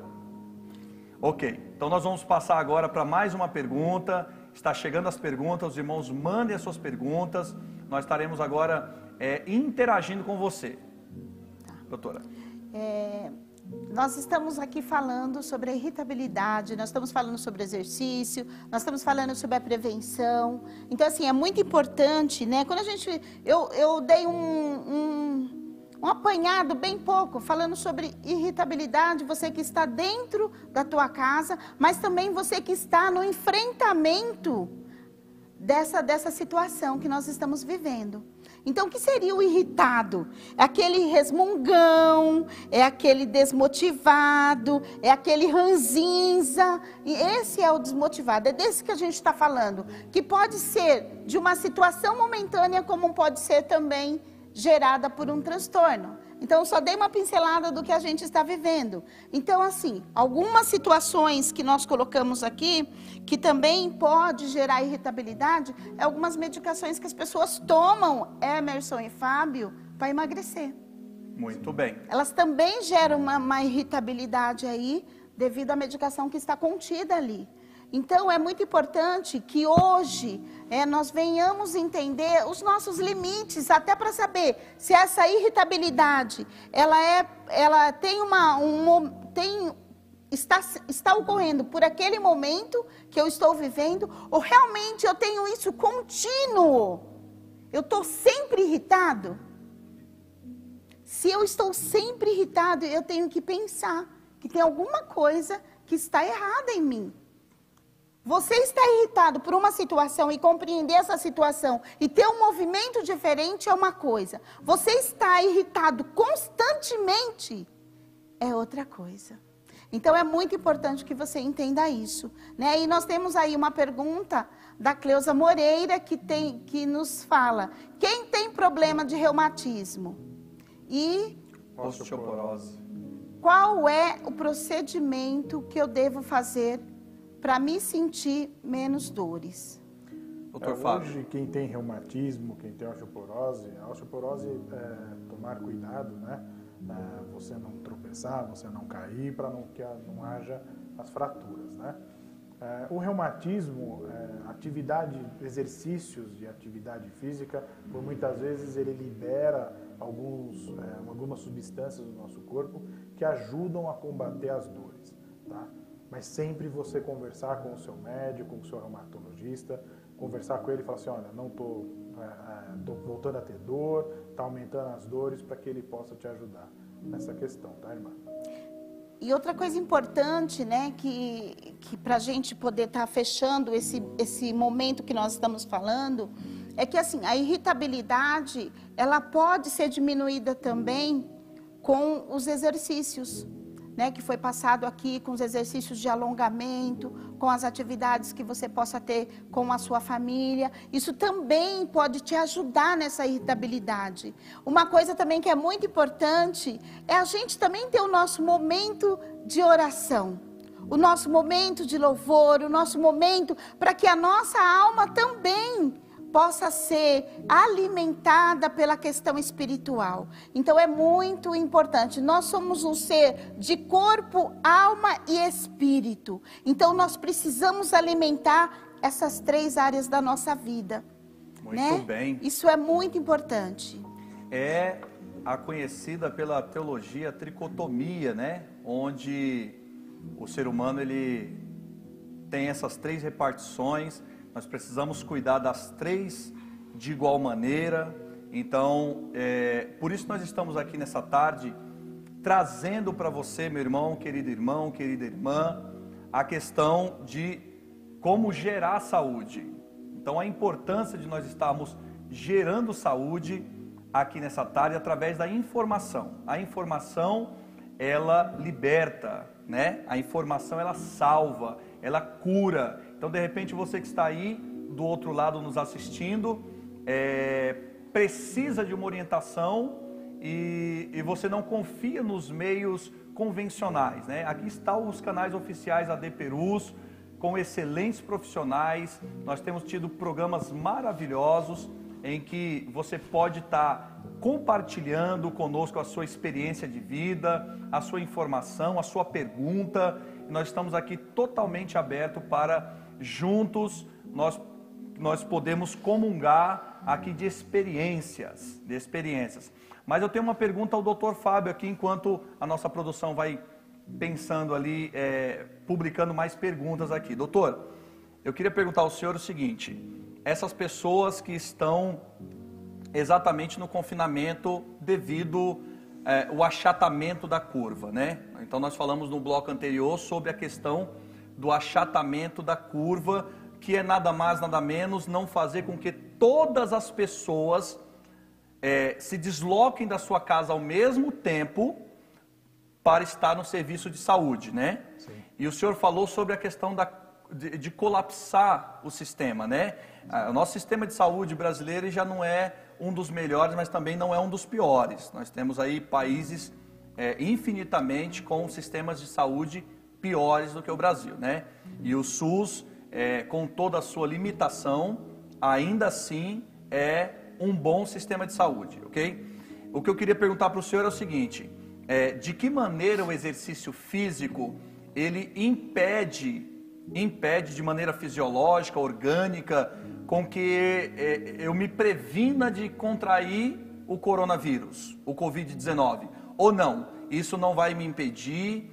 Ok, então nós vamos passar agora para mais uma pergunta. Está chegando as perguntas, os irmãos mandem as suas perguntas. Nós estaremos agora é, interagindo com você. Tá. Doutora. É, nós estamos aqui falando sobre a irritabilidade, nós estamos falando sobre exercício, nós estamos falando sobre a prevenção. Então, assim, é muito importante, né? Quando a gente... Eu, eu dei um... um Um apanhado bem pouco, falando sobre irritabilidade, você que está dentro da tua casa, mas também você que está no enfrentamento dessa, dessa situação que nós estamos vivendo. Então, o que seria o irritado? É aquele resmungão, é aquele desmotivado, é aquele ranzinza. E esse é o desmotivado, é desse que a gente está falando. Que pode ser de uma situação momentânea, como pode ser também gerada por um transtorno. Então, só dei uma pincelada do que a gente está vivendo. Então, assim, algumas situações que nós colocamos aqui, que também pode gerar irritabilidade, é algumas medicações que as pessoas tomam, Emerson e Fábio, para emagrecer. Muito bem. Elas também geram uma, uma irritabilidade aí, devido à medicação que está contida ali. Então, é muito importante que hoje é, nós venhamos entender os nossos limites, até para saber se essa irritabilidade, ela, é, ela tem uma, um, tem, está, está ocorrendo por aquele momento que eu estou vivendo, ou realmente eu tenho isso contínuo. Eu estou sempre irritado. Se eu estou sempre irritado, eu tenho que pensar que tem alguma coisa que está errada em mim. Você está irritado por uma situação e compreender essa situação e ter um movimento diferente é uma coisa. Você está irritado constantemente é outra coisa. Então, é muito importante que você entenda isso, né? E nós temos aí uma pergunta da Cleusa Moreira que, tem, que nos fala: quem tem problema de reumatismo e osteoporose, qual é o procedimento que eu devo fazer para me sentir menos dores? Doutor É, Fábio. hoje, quem tem reumatismo, quem tem osteoporose, a osteoporose é tomar cuidado, né? É, você não tropeçar, você não cair, para não, que não haja as fraturas, né? É, o reumatismo, é, atividade, exercícios de atividade física, por muitas vezes ele libera alguns, é, algumas substâncias do nosso corpo que ajudam a combater as dores, tá? Mas sempre você conversar com o seu médico, com o seu reumatologista, conversar com ele e falar assim, olha, não estou é, tô voltando a ter dor, está aumentando as dores, para que ele possa te ajudar nessa questão, tá, irmã? E outra coisa importante, né, que, que para a gente poder estar tá fechando esse, esse momento que nós estamos falando, é que assim, a irritabilidade, ela pode ser diminuída também com os exercícios, né, que foi passado aqui, com os exercícios de alongamento, com as atividades que você possa ter com a sua família. Isso também pode te ajudar nessa irritabilidade. Uma coisa também que é muito importante é a gente também ter o nosso momento de oração, o nosso momento de louvor, o nosso momento para que a nossa alma também possa ser alimentada pela questão espiritual. Então é muito importante. Nós somos um ser de corpo, alma e espírito. Então nós precisamos alimentar essas três áreas da nossa vida. Muito né? bem. Isso é muito importante. É a conhecida pela teologia tricotomia, né? Onde o ser humano ele tem essas três repartições. Nós precisamos cuidar das três de igual maneira. Então, é, por isso nós estamos aqui nessa tarde, trazendo para você, meu irmão, querido irmão, querida irmã, a questão de como gerar saúde. Então, a importância de nós estarmos gerando saúde aqui nessa tarde através da informação. A informação, ela liberta, né? A informação, ela salva, ela cura. Então, de repente, você que está aí, do outro lado nos assistindo, é, precisa de uma orientação e, e você não confia nos meios convencionais, né? Aqui estão os canais oficiais A D Perus, com excelentes profissionais. Nós temos tido programas maravilhosos em que você pode estar compartilhando conosco a sua experiência de vida, a sua informação, a sua pergunta. Nós estamos aqui totalmente abertos para juntos nós, nós podemos comungar aqui de experiências, de experiências. Mas eu tenho uma pergunta ao doutor Fábio aqui, enquanto a nossa produção vai pensando ali, é, publicando mais perguntas aqui. Doutor, eu queria perguntar ao senhor o seguinte: essas pessoas que estão exatamente no confinamento devido é, ao achatamento da curva, né? Então nós falamos no bloco anterior sobre a questão do achatamento da curva, que é nada mais, nada menos, não fazer com que todas as pessoas é, se desloquem da sua casa ao mesmo tempo para estar no serviço de saúde, né? Sim. E o senhor falou sobre a questão da, de, de colapsar o sistema, né? O nosso sistema de saúde brasileiro já não é um dos melhores, mas também não é um dos piores. Nós temos aí países é, infinitamente com sistemas de saúde piores do que o Brasil, né? E o SUS, é, com toda a sua limitação, ainda assim é um bom sistema de saúde, ok? O que eu queria perguntar para o senhor é o seguinte: é, de que maneira o exercício físico ele impede, impede de maneira fisiológica, orgânica, com que é, eu me previna de contrair o coronavírus, o covid dezenove, ou não? Isso não vai me impedir,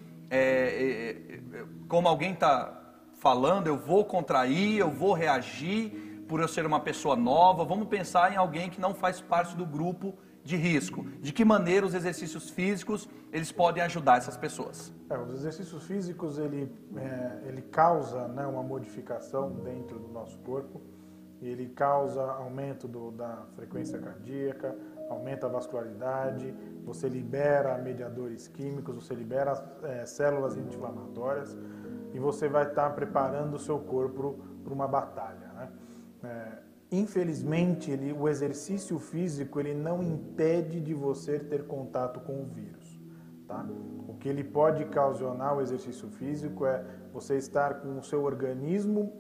é, é, como alguém está falando, eu vou contrair, eu vou reagir por eu ser uma pessoa nova. Vamos pensar em alguém que não faz parte do grupo de risco. De que maneira os exercícios físicos eles podem ajudar essas pessoas? É, os exercícios físicos ele, é, ele causa, né, uma modificação dentro do nosso corpo. E ele causa aumento do, da frequência cardíaca, aumenta a vascularidade, você libera mediadores químicos, você libera é, células anti-inflamatórias e você vai estar preparando o seu corpo para uma batalha, né? É, infelizmente, ele, o exercício físico ele não impede de você ter contato com o vírus, tá? O que ele pode ocasionar, o exercício físico, é você estar com o seu organismo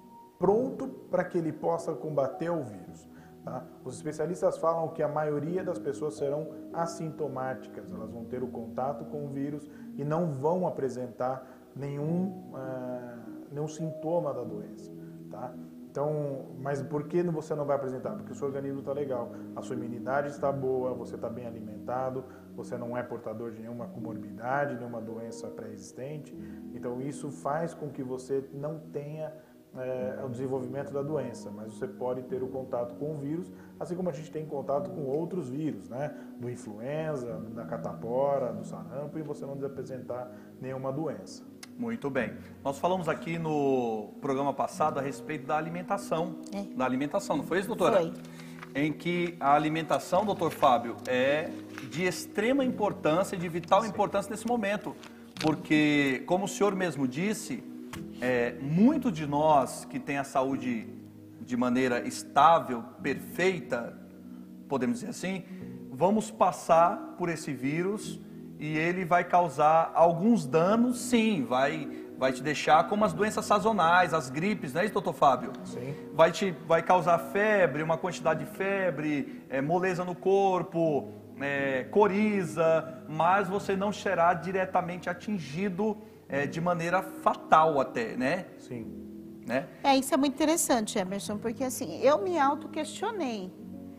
pronto para que ele possa combater o vírus, tá? Os especialistas falam que a maioria das pessoas serão assintomáticas, elas vão ter o contato com o vírus e não vão apresentar nenhum, uh, nenhum sintoma da doença, tá? Então, mas por que você não vai apresentar? Porque o seu organismo está legal, a sua imunidade está boa, você está bem alimentado, você não é portador de nenhuma comorbidade, nenhuma doença pré-existente, então isso faz com que você não tenha É, o desenvolvimento da doença, mas você pode ter o contato com o vírus, assim como a gente tem contato com outros vírus, né? Do influenza, da catapora, do sarampo, e você não apresentar nenhuma doença. Muito bem. Nós falamos aqui no programa passado a respeito da alimentação. É. Da alimentação, não foi isso, doutora? Foi. Em que a alimentação, doutor Fábio, é de extrema importância e de vital Sim. importância nesse momento, porque, como o senhor mesmo disse, É, muito de nós que tem a saúde de maneira estável, perfeita, podemos dizer assim, vamos passar por esse vírus e ele vai causar alguns danos, sim, vai, vai te deixar como as doenças sazonais, as gripes, não é isso, doutor Fábio? Sim. Vai, te, vai causar febre, uma quantidade de febre, é, moleza no corpo, é, coriza, mas você não será diretamente atingido É, de maneira fatal até, né? Sim. Né? É, isso é muito interessante, Emerson, porque assim, eu me auto-questionei.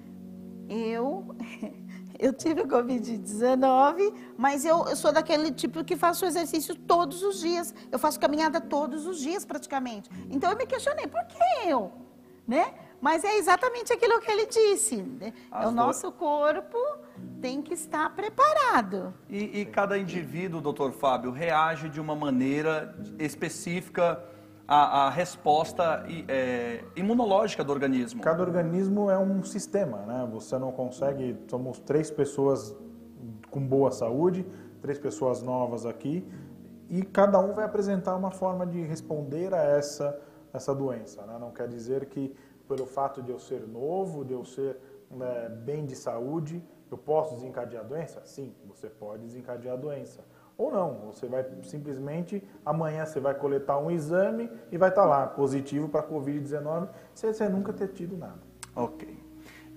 Eu, eu tive o covid dezenove, mas eu, eu sou daquele tipo que faço exercício todos os dias. Eu faço caminhada todos os dias, praticamente. Então, eu me questionei, por que eu? Né? Mas é exatamente aquilo que ele disse. Né? É o nosso corpo tem que estar preparado. E, e cada indivíduo, doutor Fábio, reage de uma maneira específica à, à resposta é, imunológica do organismo. Cada organismo é um sistema, né? Você não consegue... Somos três pessoas com boa saúde, três pessoas novas aqui, e cada um vai apresentar uma forma de responder a essa, essa doença, né? Não quer dizer que, pelo fato de eu ser novo, de eu ser né, bem de saúde, eu posso desencadear a doença? Sim, você pode desencadear a doença. Ou não, você vai simplesmente, amanhã você vai coletar um exame e vai estar lá, positivo para covid dezenove, sem você nunca ter tido nada. Ok.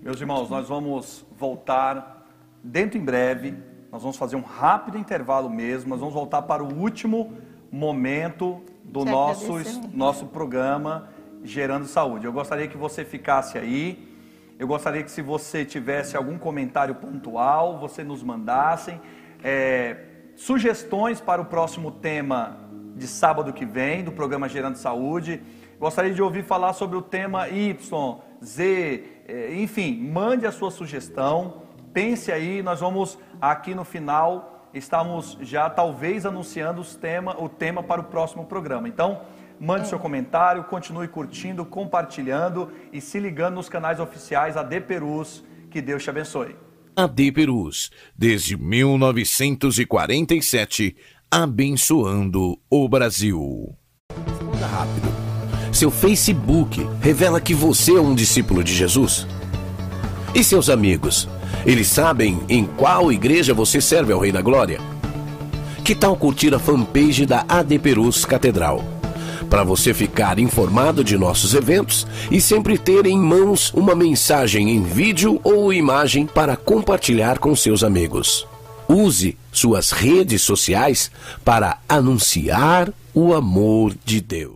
Meus irmãos, nós vamos voltar dentro em breve, nós vamos fazer um rápido intervalo mesmo, nós vamos voltar para o último momento do nosso, nosso programa Gerando Saúde. Eu gostaria que você ficasse aí, eu gostaria que se você tivesse algum comentário pontual, você nos mandasse, é, sugestões para o próximo tema de sábado que vem, do programa Gerando Saúde. Gostaria de ouvir falar sobre o tema Y, Z, enfim, mande a sua sugestão, pense aí, nós vamos aqui no final, estamos já talvez anunciando os tema, o tema para o próximo programa. Então, mande é. seu comentário, continue curtindo, compartilhando e se ligando nos canais oficiais A D Perus. Que Deus te abençoe. A D Perus, desde mil novecentos e quarenta e sete, abençoando o Brasil. Responda rápido. Seu Facebook revela que você é um discípulo de Jesus? E seus amigos, eles sabem em qual igreja você serve ao Rei da Glória? Que tal curtir a fanpage da A D Perus Catedral? Para você ficar informado de nossos eventos e sempre ter em mãos uma mensagem em vídeo ou imagem para compartilhar com seus amigos. Use suas redes sociais para anunciar o amor de Deus.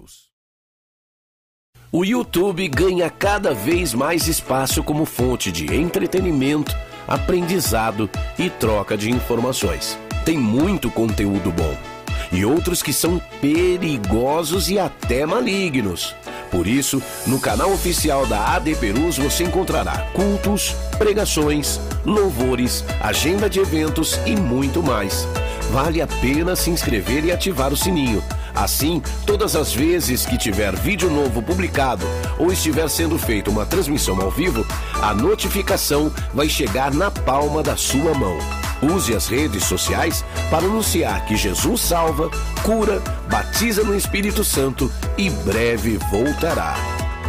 O YouTube ganha cada vez mais espaço como fonte de entretenimento, aprendizado e troca de informações. Tem muito conteúdo bom e outros que são perigosos e até malignos. Por isso, no canal oficial da A D Perus você encontrará cultos, pregações, louvores, agenda de eventos e muito mais. Vale a pena se inscrever e ativar o sininho. Assim, todas as vezes que tiver vídeo novo publicado ou estiver sendo feita uma transmissão ao vivo, a notificação vai chegar na palma da sua mão. Use as redes sociais para anunciar que Jesus salva, cura, batiza no Espírito Santo e breve voltará.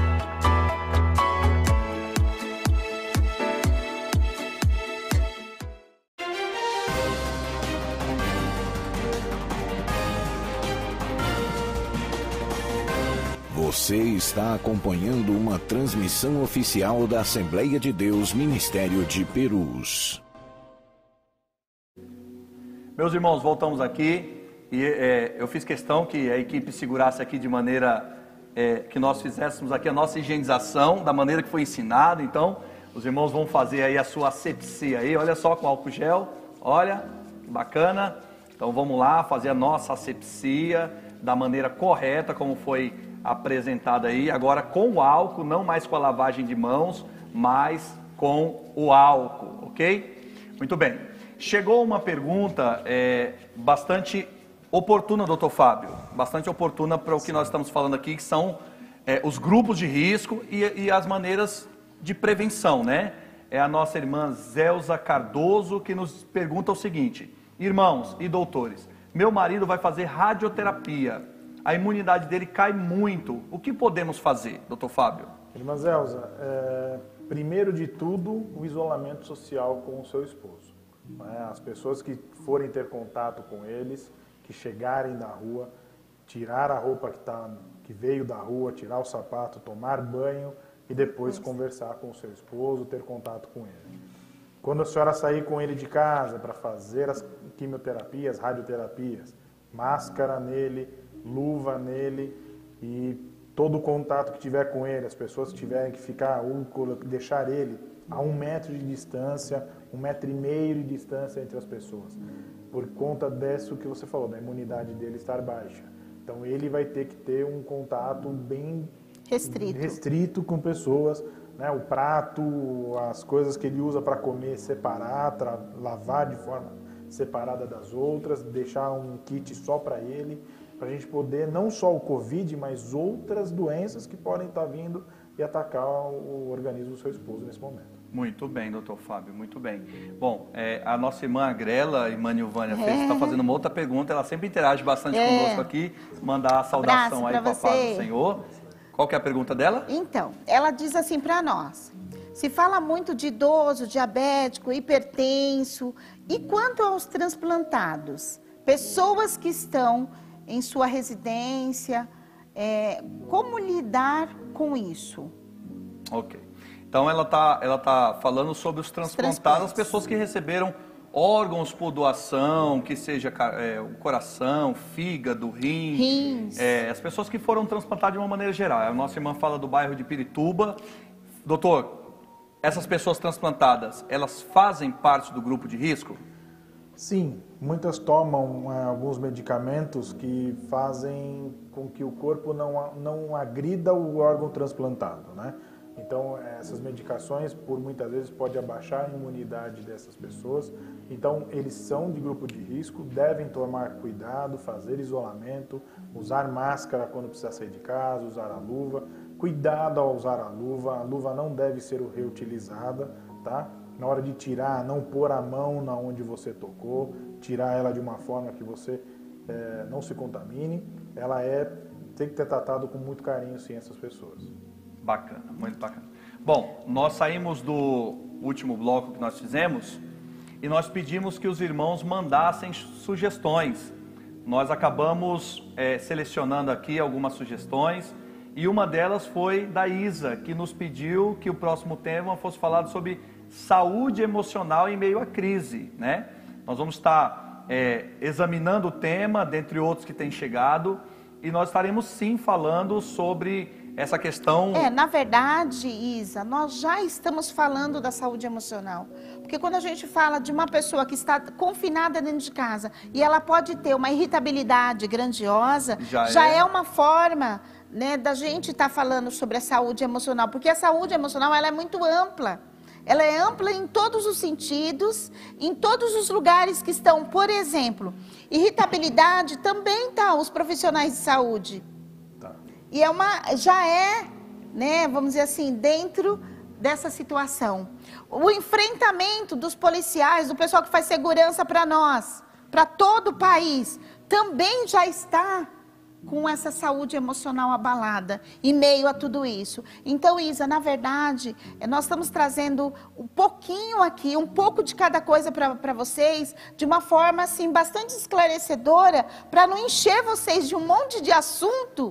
Você está acompanhando uma transmissão oficial da Assembleia de Deus Ministério de Perus. Meus irmãos, voltamos aqui e é, eu fiz questão que a equipe segurasse aqui de maneira é, que nós fizéssemos aqui a nossa higienização da maneira que foi ensinado. Então, os irmãos vão fazer aí a sua asepsia aí, olha só, com álcool gel, olha, que bacana. Então vamos lá fazer a nossa asepsia da maneira correta, como foi apresentada aí, agora com o álcool, não mais com a lavagem de mãos, mas com o álcool, ok? Muito bem. Chegou uma pergunta é, bastante oportuna, doutor Fábio, bastante oportuna para o que nós estamos falando aqui, que são é, os grupos de risco e, e as maneiras de prevenção, né? É a nossa irmã Zelza Cardoso que nos pergunta o seguinte: irmãos e doutores, meu marido vai fazer radioterapia, a imunidade dele cai muito. O que podemos fazer, doutor Fábio? Irmã Zelza, é, primeiro de tudo, o isolamento social com o seu esposo. Né? As pessoas que forem ter contato com eles, que chegarem da rua, tirar a roupa que, tá, que veio da rua, tirar o sapato, tomar banho e depois Isso. conversar com o seu esposo, ter contato com ele. Quando a senhora sair com ele de casa para fazer as quimioterapias, radioterapias, máscara nele, luva nele e todo o contato que tiver com ele, as pessoas que tiverem que ficar ou deixar ele a um metro de distância, um metro e meio de distância entre as pessoas, por conta disso que você falou, da imunidade dele estar baixa. Então ele vai ter que ter um contato bem restrito, restrito com pessoas, né? O prato, as coisas que ele usa para comer, separar, lavar de forma separada das outras, deixar um kit só para ele, para a gente poder, não só o Covid, mas outras doenças que podem estar vindo e atacar o organismo do seu esposo nesse momento. Muito bem, doutor Fábio, muito bem. Bom, é, a nossa irmã Agrela, irmã Nilvânia, é. está fazendo uma outra pergunta, ela sempre interage bastante é. conosco aqui, mandar a saudação aí para a paz do Senhor. Qual que é a pergunta dela? Então, ela diz assim para nós: se fala muito de idoso, diabético, hipertenso, e quanto aos transplantados? Pessoas que estão em sua residência, é, como lidar com isso? Ok. Então ela está ela tá falando sobre os transplantados, as pessoas que receberam órgãos por doação, que seja é, o coração, fígado, rim, rins, é, as pessoas que foram transplantadas de uma maneira geral. A nossa irmã fala do bairro de Pirituba. Doutor, essas pessoas transplantadas, elas fazem parte do grupo de risco? Sim, muitas tomam é, alguns medicamentos que fazem com que o corpo não, não agrida o órgão transplantado, né? Então, essas medicações, por muitas vezes, pode abaixar a imunidade dessas pessoas. Então, eles são de grupo de risco, devem tomar cuidado, fazer isolamento, usar máscara quando precisa sair de casa, usar a luva. Cuidado ao usar a luva, a luva não deve ser reutilizada, tá? Na hora de tirar, não pôr a mão na onde você tocou, tirar ela de uma forma que você é, não se contamine. Ela é, tem que ter tratado com muito carinho, sim, essas pessoas. Bacana, muito bacana. Bom, nós saímos do último bloco que nós fizemos e nós pedimos que os irmãos mandassem sugestões. Nós acabamos é, selecionando aqui algumas sugestões e uma delas foi da Isa, que nos pediu que o próximo tema fosse falado sobre saúde emocional em meio à crise, né? Nós vamos estar é, examinando o tema, dentre outros que têm chegado, e nós estaremos sim falando sobre essa questão... É, na verdade, Isa, nós já estamos falando da saúde emocional. Porque quando a gente fala de uma pessoa que está confinada dentro de casa e ela pode ter uma irritabilidade grandiosa, já, já é. é uma forma, né, da gente estar falando sobre a saúde emocional. Porque a saúde emocional, ela é muito ampla. Ela é ampla em todos os sentidos, em todos os lugares que estão. Por exemplo, irritabilidade também está os profissionais de saúde. E é uma, já é, né, vamos dizer assim, dentro dessa situação. O enfrentamento dos policiais, do pessoal que faz segurança para nós, para todo o país, também já está com essa saúde emocional abalada, em meio a tudo isso. Então, Isa, na verdade, nós estamos trazendo um pouquinho aqui, um pouco de cada coisa para vocês, de uma forma, assim, bastante esclarecedora, para não encher vocês de um monte de assunto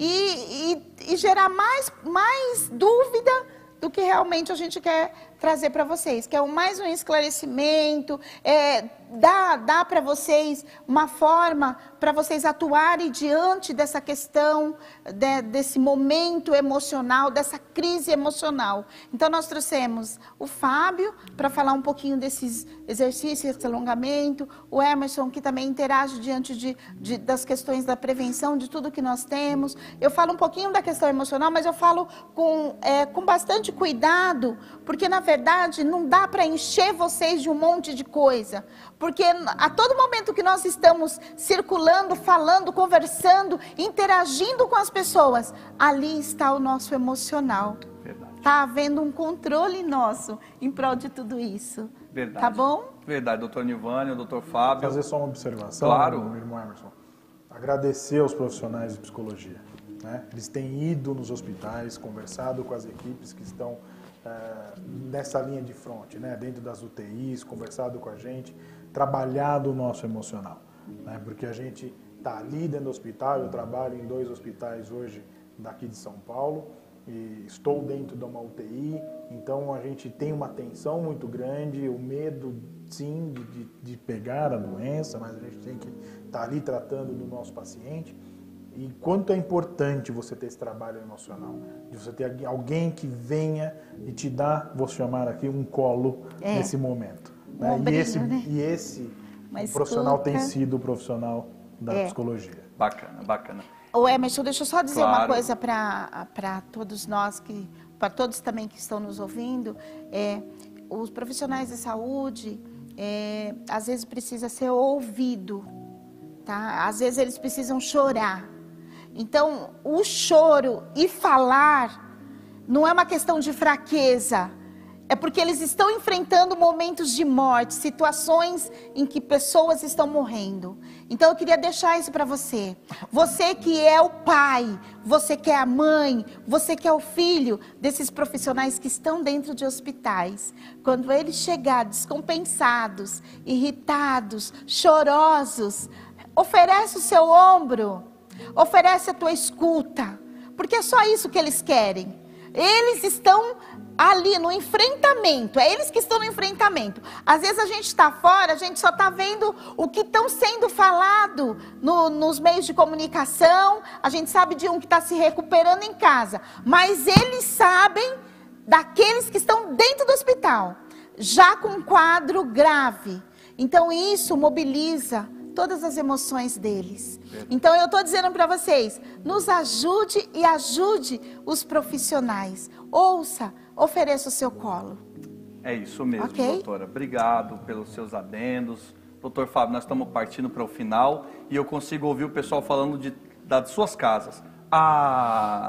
e, e, e gerar mais, mais dúvida do que realmente a gente quer trazer para vocês, que é mais um esclarecimento, é, dá, dá para vocês uma forma para vocês atuarem diante dessa questão, de, desse momento emocional, dessa crise emocional. Então, nós trouxemos o Fábio para falar um pouquinho desses exercícios, esse alongamento, o Emerson, que também interage diante de, de, das questões da prevenção, de tudo que nós temos. Eu falo um pouquinho da questão emocional, mas eu falo com, é, com bastante cuidado, porque, na verdade, não dá para encher vocês de um monte de coisa. Porque a todo momento que nós estamos circulando, falando, conversando, interagindo com as pessoas, ali está o nosso emocional. Está havendo um controle nosso em prol de tudo isso. Verdade. Tá bom? Verdade, doutor Nilvânia, doutor Fábio. Fazer só uma observação, claro. Meu irmão Emerson. Agradecer aos profissionais de psicologia. Né? Eles têm ido nos hospitais, conversado com as equipes que estão uh, nessa linha de frente, né? Dentro das U T Is, conversado com a gente, trabalhado o nosso emocional. Né? Porque a gente está ali dentro do hospital, eu trabalho em dois hospitais hoje daqui de São Paulo, e estou dentro de uma U T I, então a gente tem uma tensão muito grande, o medo, sim, de, de, de pegar a doença, mas a gente tem que estar ali tratando do nosso paciente. E quanto é importante você ter esse trabalho emocional, de você ter alguém que venha e te dá, vou chamar aqui, um colo é. nesse momento. Um né? ombrinho, e esse, né? e esse Uma profissional escuta. tem sido o profissional da É. psicologia. Bacana, bacana. Ô Emerson, deixa eu só dizer Claro. uma coisa para todos nós, que para todos também que estão nos ouvindo. É, os profissionais de saúde, é, às vezes precisa ser ouvido, tá? Às vezes eles precisam chorar. Então, o choro e falar não é uma questão de fraqueza. É porque eles estão enfrentando momentos de morte, situações em que pessoas estão morrendo. Então eu queria deixar isso para você. Você que é o pai, você que é a mãe, você que é o filho desses profissionais que estão dentro de hospitais. Quando eles chegarem descompensados, irritados, chorosos, oferece o seu ombro, oferece a tua escuta. Porque é só isso que eles querem. Eles estão ali no enfrentamento, é eles que estão no enfrentamento. Às vezes a gente está fora, a gente só está vendo o que estão sendo falado no, nos meios de comunicação, a gente sabe de um que está se recuperando em casa, mas eles sabem daqueles que estão dentro do hospital, já com um quadro grave. Então isso mobiliza todas as emoções deles. Então eu estou dizendo para vocês, nos ajude e ajude os profissionais. Ouça, ofereça o seu colo. É isso mesmo, okay? doutora. Obrigado pelos seus adendos. Doutor Fábio, nós estamos partindo para o final e eu consigo ouvir o pessoal falando de, das suas casas. Ah,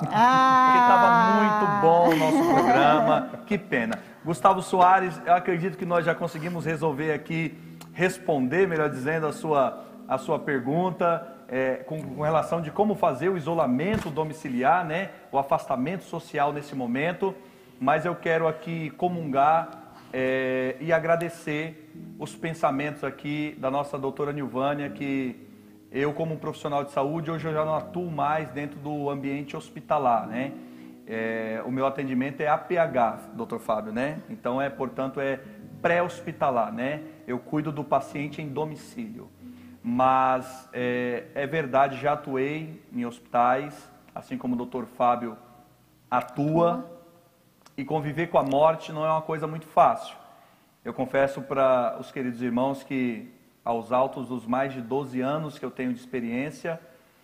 ah. Porque estava muito bom o nosso programa. Que pena. Gustavo Soares, eu acredito que nós já conseguimos resolver aqui, responder, melhor dizendo, a sua, a sua pergunta é, com, com relação de como fazer o isolamento domiciliar, né, o afastamento social nesse momento. Mas eu quero aqui comungar é, e agradecer os pensamentos aqui da nossa doutora Nilvânia, que eu, como profissional de saúde, hoje eu já não atuo mais dentro do ambiente hospitalar, né? É, o meu atendimento é A P H, doutor Fábio, né? Então, é, portanto, é pré-hospitalar, né? Eu cuido do paciente em domicílio. Mas, é, é verdade, já atuei em hospitais, assim como o doutor Fábio atua, e conviver com a morte não é uma coisa muito fácil. Eu confesso para os queridos irmãos que, aos altos dos mais de doze anos que eu tenho de experiência,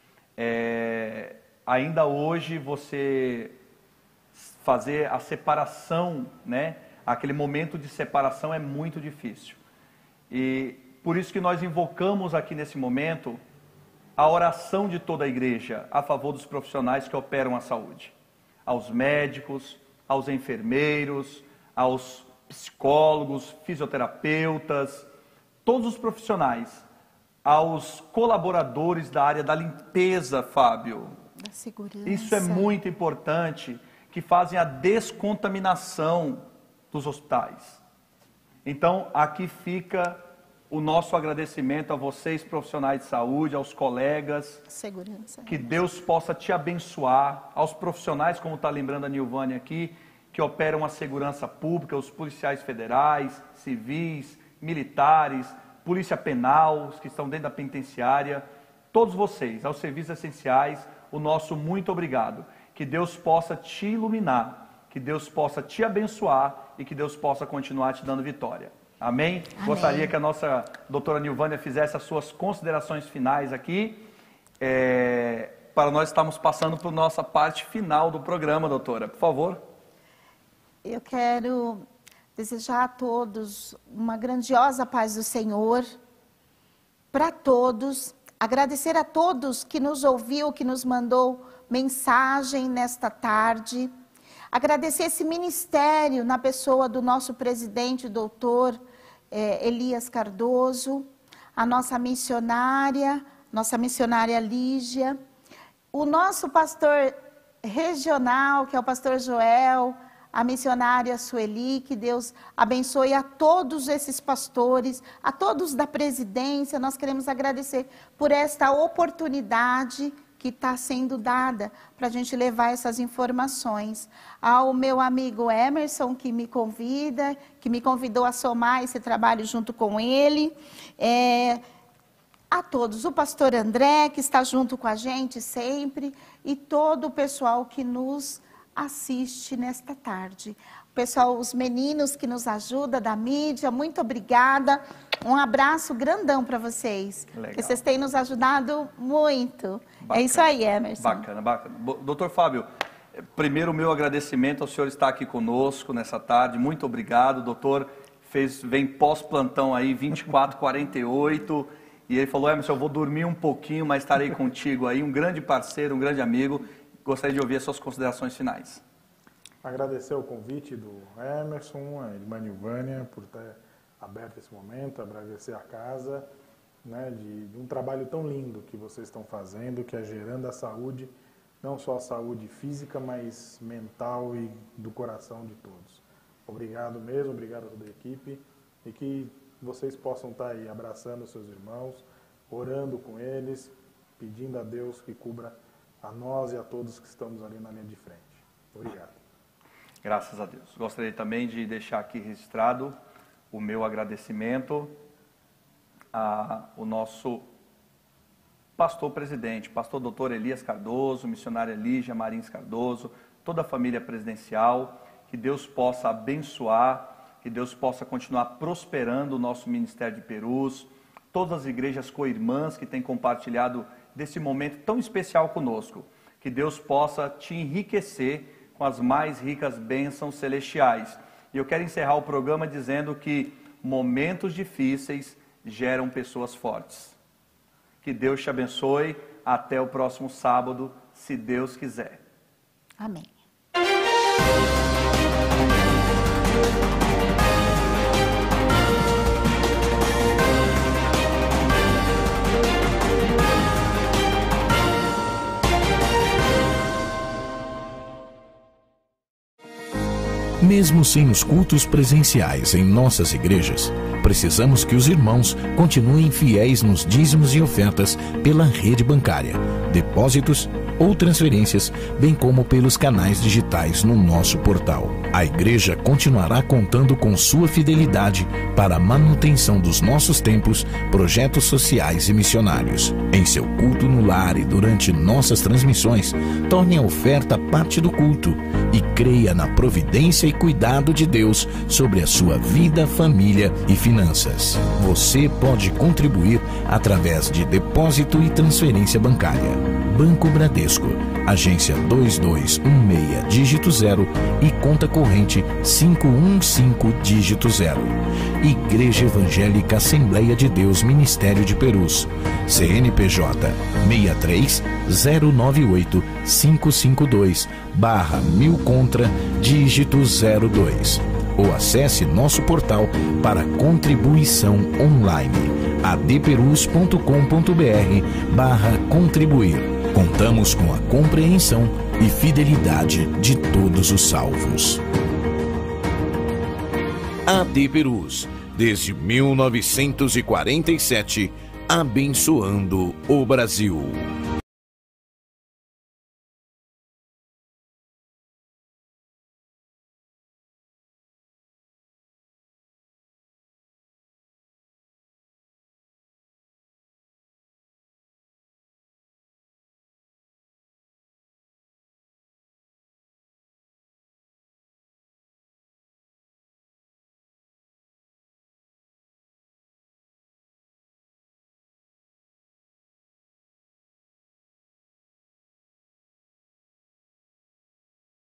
é, ainda hoje você fazer a separação, né? Aquele momento de separação é muito difícil. E por isso que nós invocamos aqui nesse momento a oração de toda a igreja a favor dos profissionais que operam a saúde. Aos médicos, aos enfermeiros, aos psicólogos, fisioterapeutas, todos os profissionais, aos colaboradores da área da limpeza, Fábio. Da segurança. Isso é muito importante, que fazem a descontaminação dos hospitais. Então, aqui fica o nosso agradecimento a vocês, profissionais de saúde, aos colegas. Segurança. Que Deus possa te abençoar, aos profissionais, como está lembrando a Nilvânia aqui, que operam a segurança pública, os policiais federais, civis, militares, polícia penal, os que estão dentro da penitenciária, todos vocês, aos serviços essenciais, o nosso muito obrigado. Que Deus possa te iluminar, que Deus possa te abençoar e que Deus possa continuar te dando vitória. Amém? Amém. Gostaria que a nossa doutora Nilvânia fizesse as suas considerações finais aqui, é, para nós estarmos passando para a nossa parte final do programa, doutora. Por favor. Eu quero desejar a todos uma grandiosa paz do Senhor, para todos, agradecer a todos que nos ouviu, que nos mandou mensagem nesta tarde, agradecer esse ministério na pessoa do nosso presidente, doutor eh, Elias Cardoso, a nossa missionária, nossa missionária Lígia, o nosso pastor regional, que é o pastor Joel, a missionária Sueli, que Deus abençoe a todos esses pastores, a todos da presidência. Nós queremos agradecer por esta oportunidade que está sendo dada para a gente levar essas informações. Ao meu amigo Emerson, que me convida, que me convidou a somar esse trabalho junto com ele. É, a todos, o pastor André, que está junto com a gente sempre, e todo o pessoal que nos assiste nesta tarde. O pessoal, os meninos que nos ajudam da mídia, muito obrigada. Um abraço grandão para vocês. Legal. Que vocês têm nos ajudado muito. Bacana. É isso aí, Emerson. Bacana, bacana. Doutor Fábio, primeiro o meu agradecimento ao senhor estar aqui conosco nessa tarde. Muito obrigado, doutor. Fez, vem pós-plantão aí, vinte e quatro, quarenta e oito. E ele falou, Emerson, eu vou dormir um pouquinho, mas estarei contigo aí. Um grande parceiro, um grande amigo. Gostaria de ouvir as suas considerações finais. Agradecer o convite do Emerson, a irmã Nilvânia, por ter aberto esse momento, agradecer a casa, né, de, de um trabalho tão lindo que vocês estão fazendo, que é gerando a saúde, não só a saúde física, mas mental e do coração de todos. Obrigado mesmo, obrigado a toda a equipe, e que vocês possam estar aí abraçando os seus irmãos, orando com eles, pedindo a Deus que cubra a nós e a todos que estamos ali na linha de frente. Obrigado. Graças a Deus. Gostaria também de deixar aqui registrado o meu agradecimento ao nosso pastor presidente, pastor doutor Elias Cardoso, missionária Lígia Marins Cardoso, toda a família presidencial, que Deus possa abençoar, que Deus possa continuar prosperando o nosso Ministério de Perus, todas as igrejas co-irmãs que têm compartilhado desse momento tão especial conosco, que Deus possa te enriquecer com as mais ricas bênçãos celestiais. E eu quero encerrar o programa dizendo que momentos difíceis geram pessoas fortes. Que Deus te abençoe, até o próximo sábado, se Deus quiser. Amém. Mesmo sem os cultos presenciais em nossas igrejas, precisamos que os irmãos continuem fiéis nos dízimos e ofertas pela rede bancária, depósitos ou transferências, bem como pelos canais digitais no nosso portal. A igreja continuará contando com sua fidelidade para a manutenção dos nossos templos, projetos sociais e missionários. Em seu culto no lar e durante nossas transmissões, torne a oferta parte do culto e creia na providência e cuidado de Deus sobre a sua vida, família e finanças. Você pode contribuir através de depósito e transferência bancária. Banco Bradesco, agência dois dois um seis, dígito zero e conta corrente cinco um cinco, dígito zero. Igreja Evangélica Assembleia de Deus Ministério de Perus, C N P J seis três zero nove oito cinco cinco dois barra mil contra, dígito zero dois. Ou acesse nosso portal para contribuição online, adperus ponto com ponto br barra contribuir. Contamos com a compreensão e fidelidade de todos os salvos. A D Perus, desde mil novecentos e quarenta e sete, abençoando o Brasil.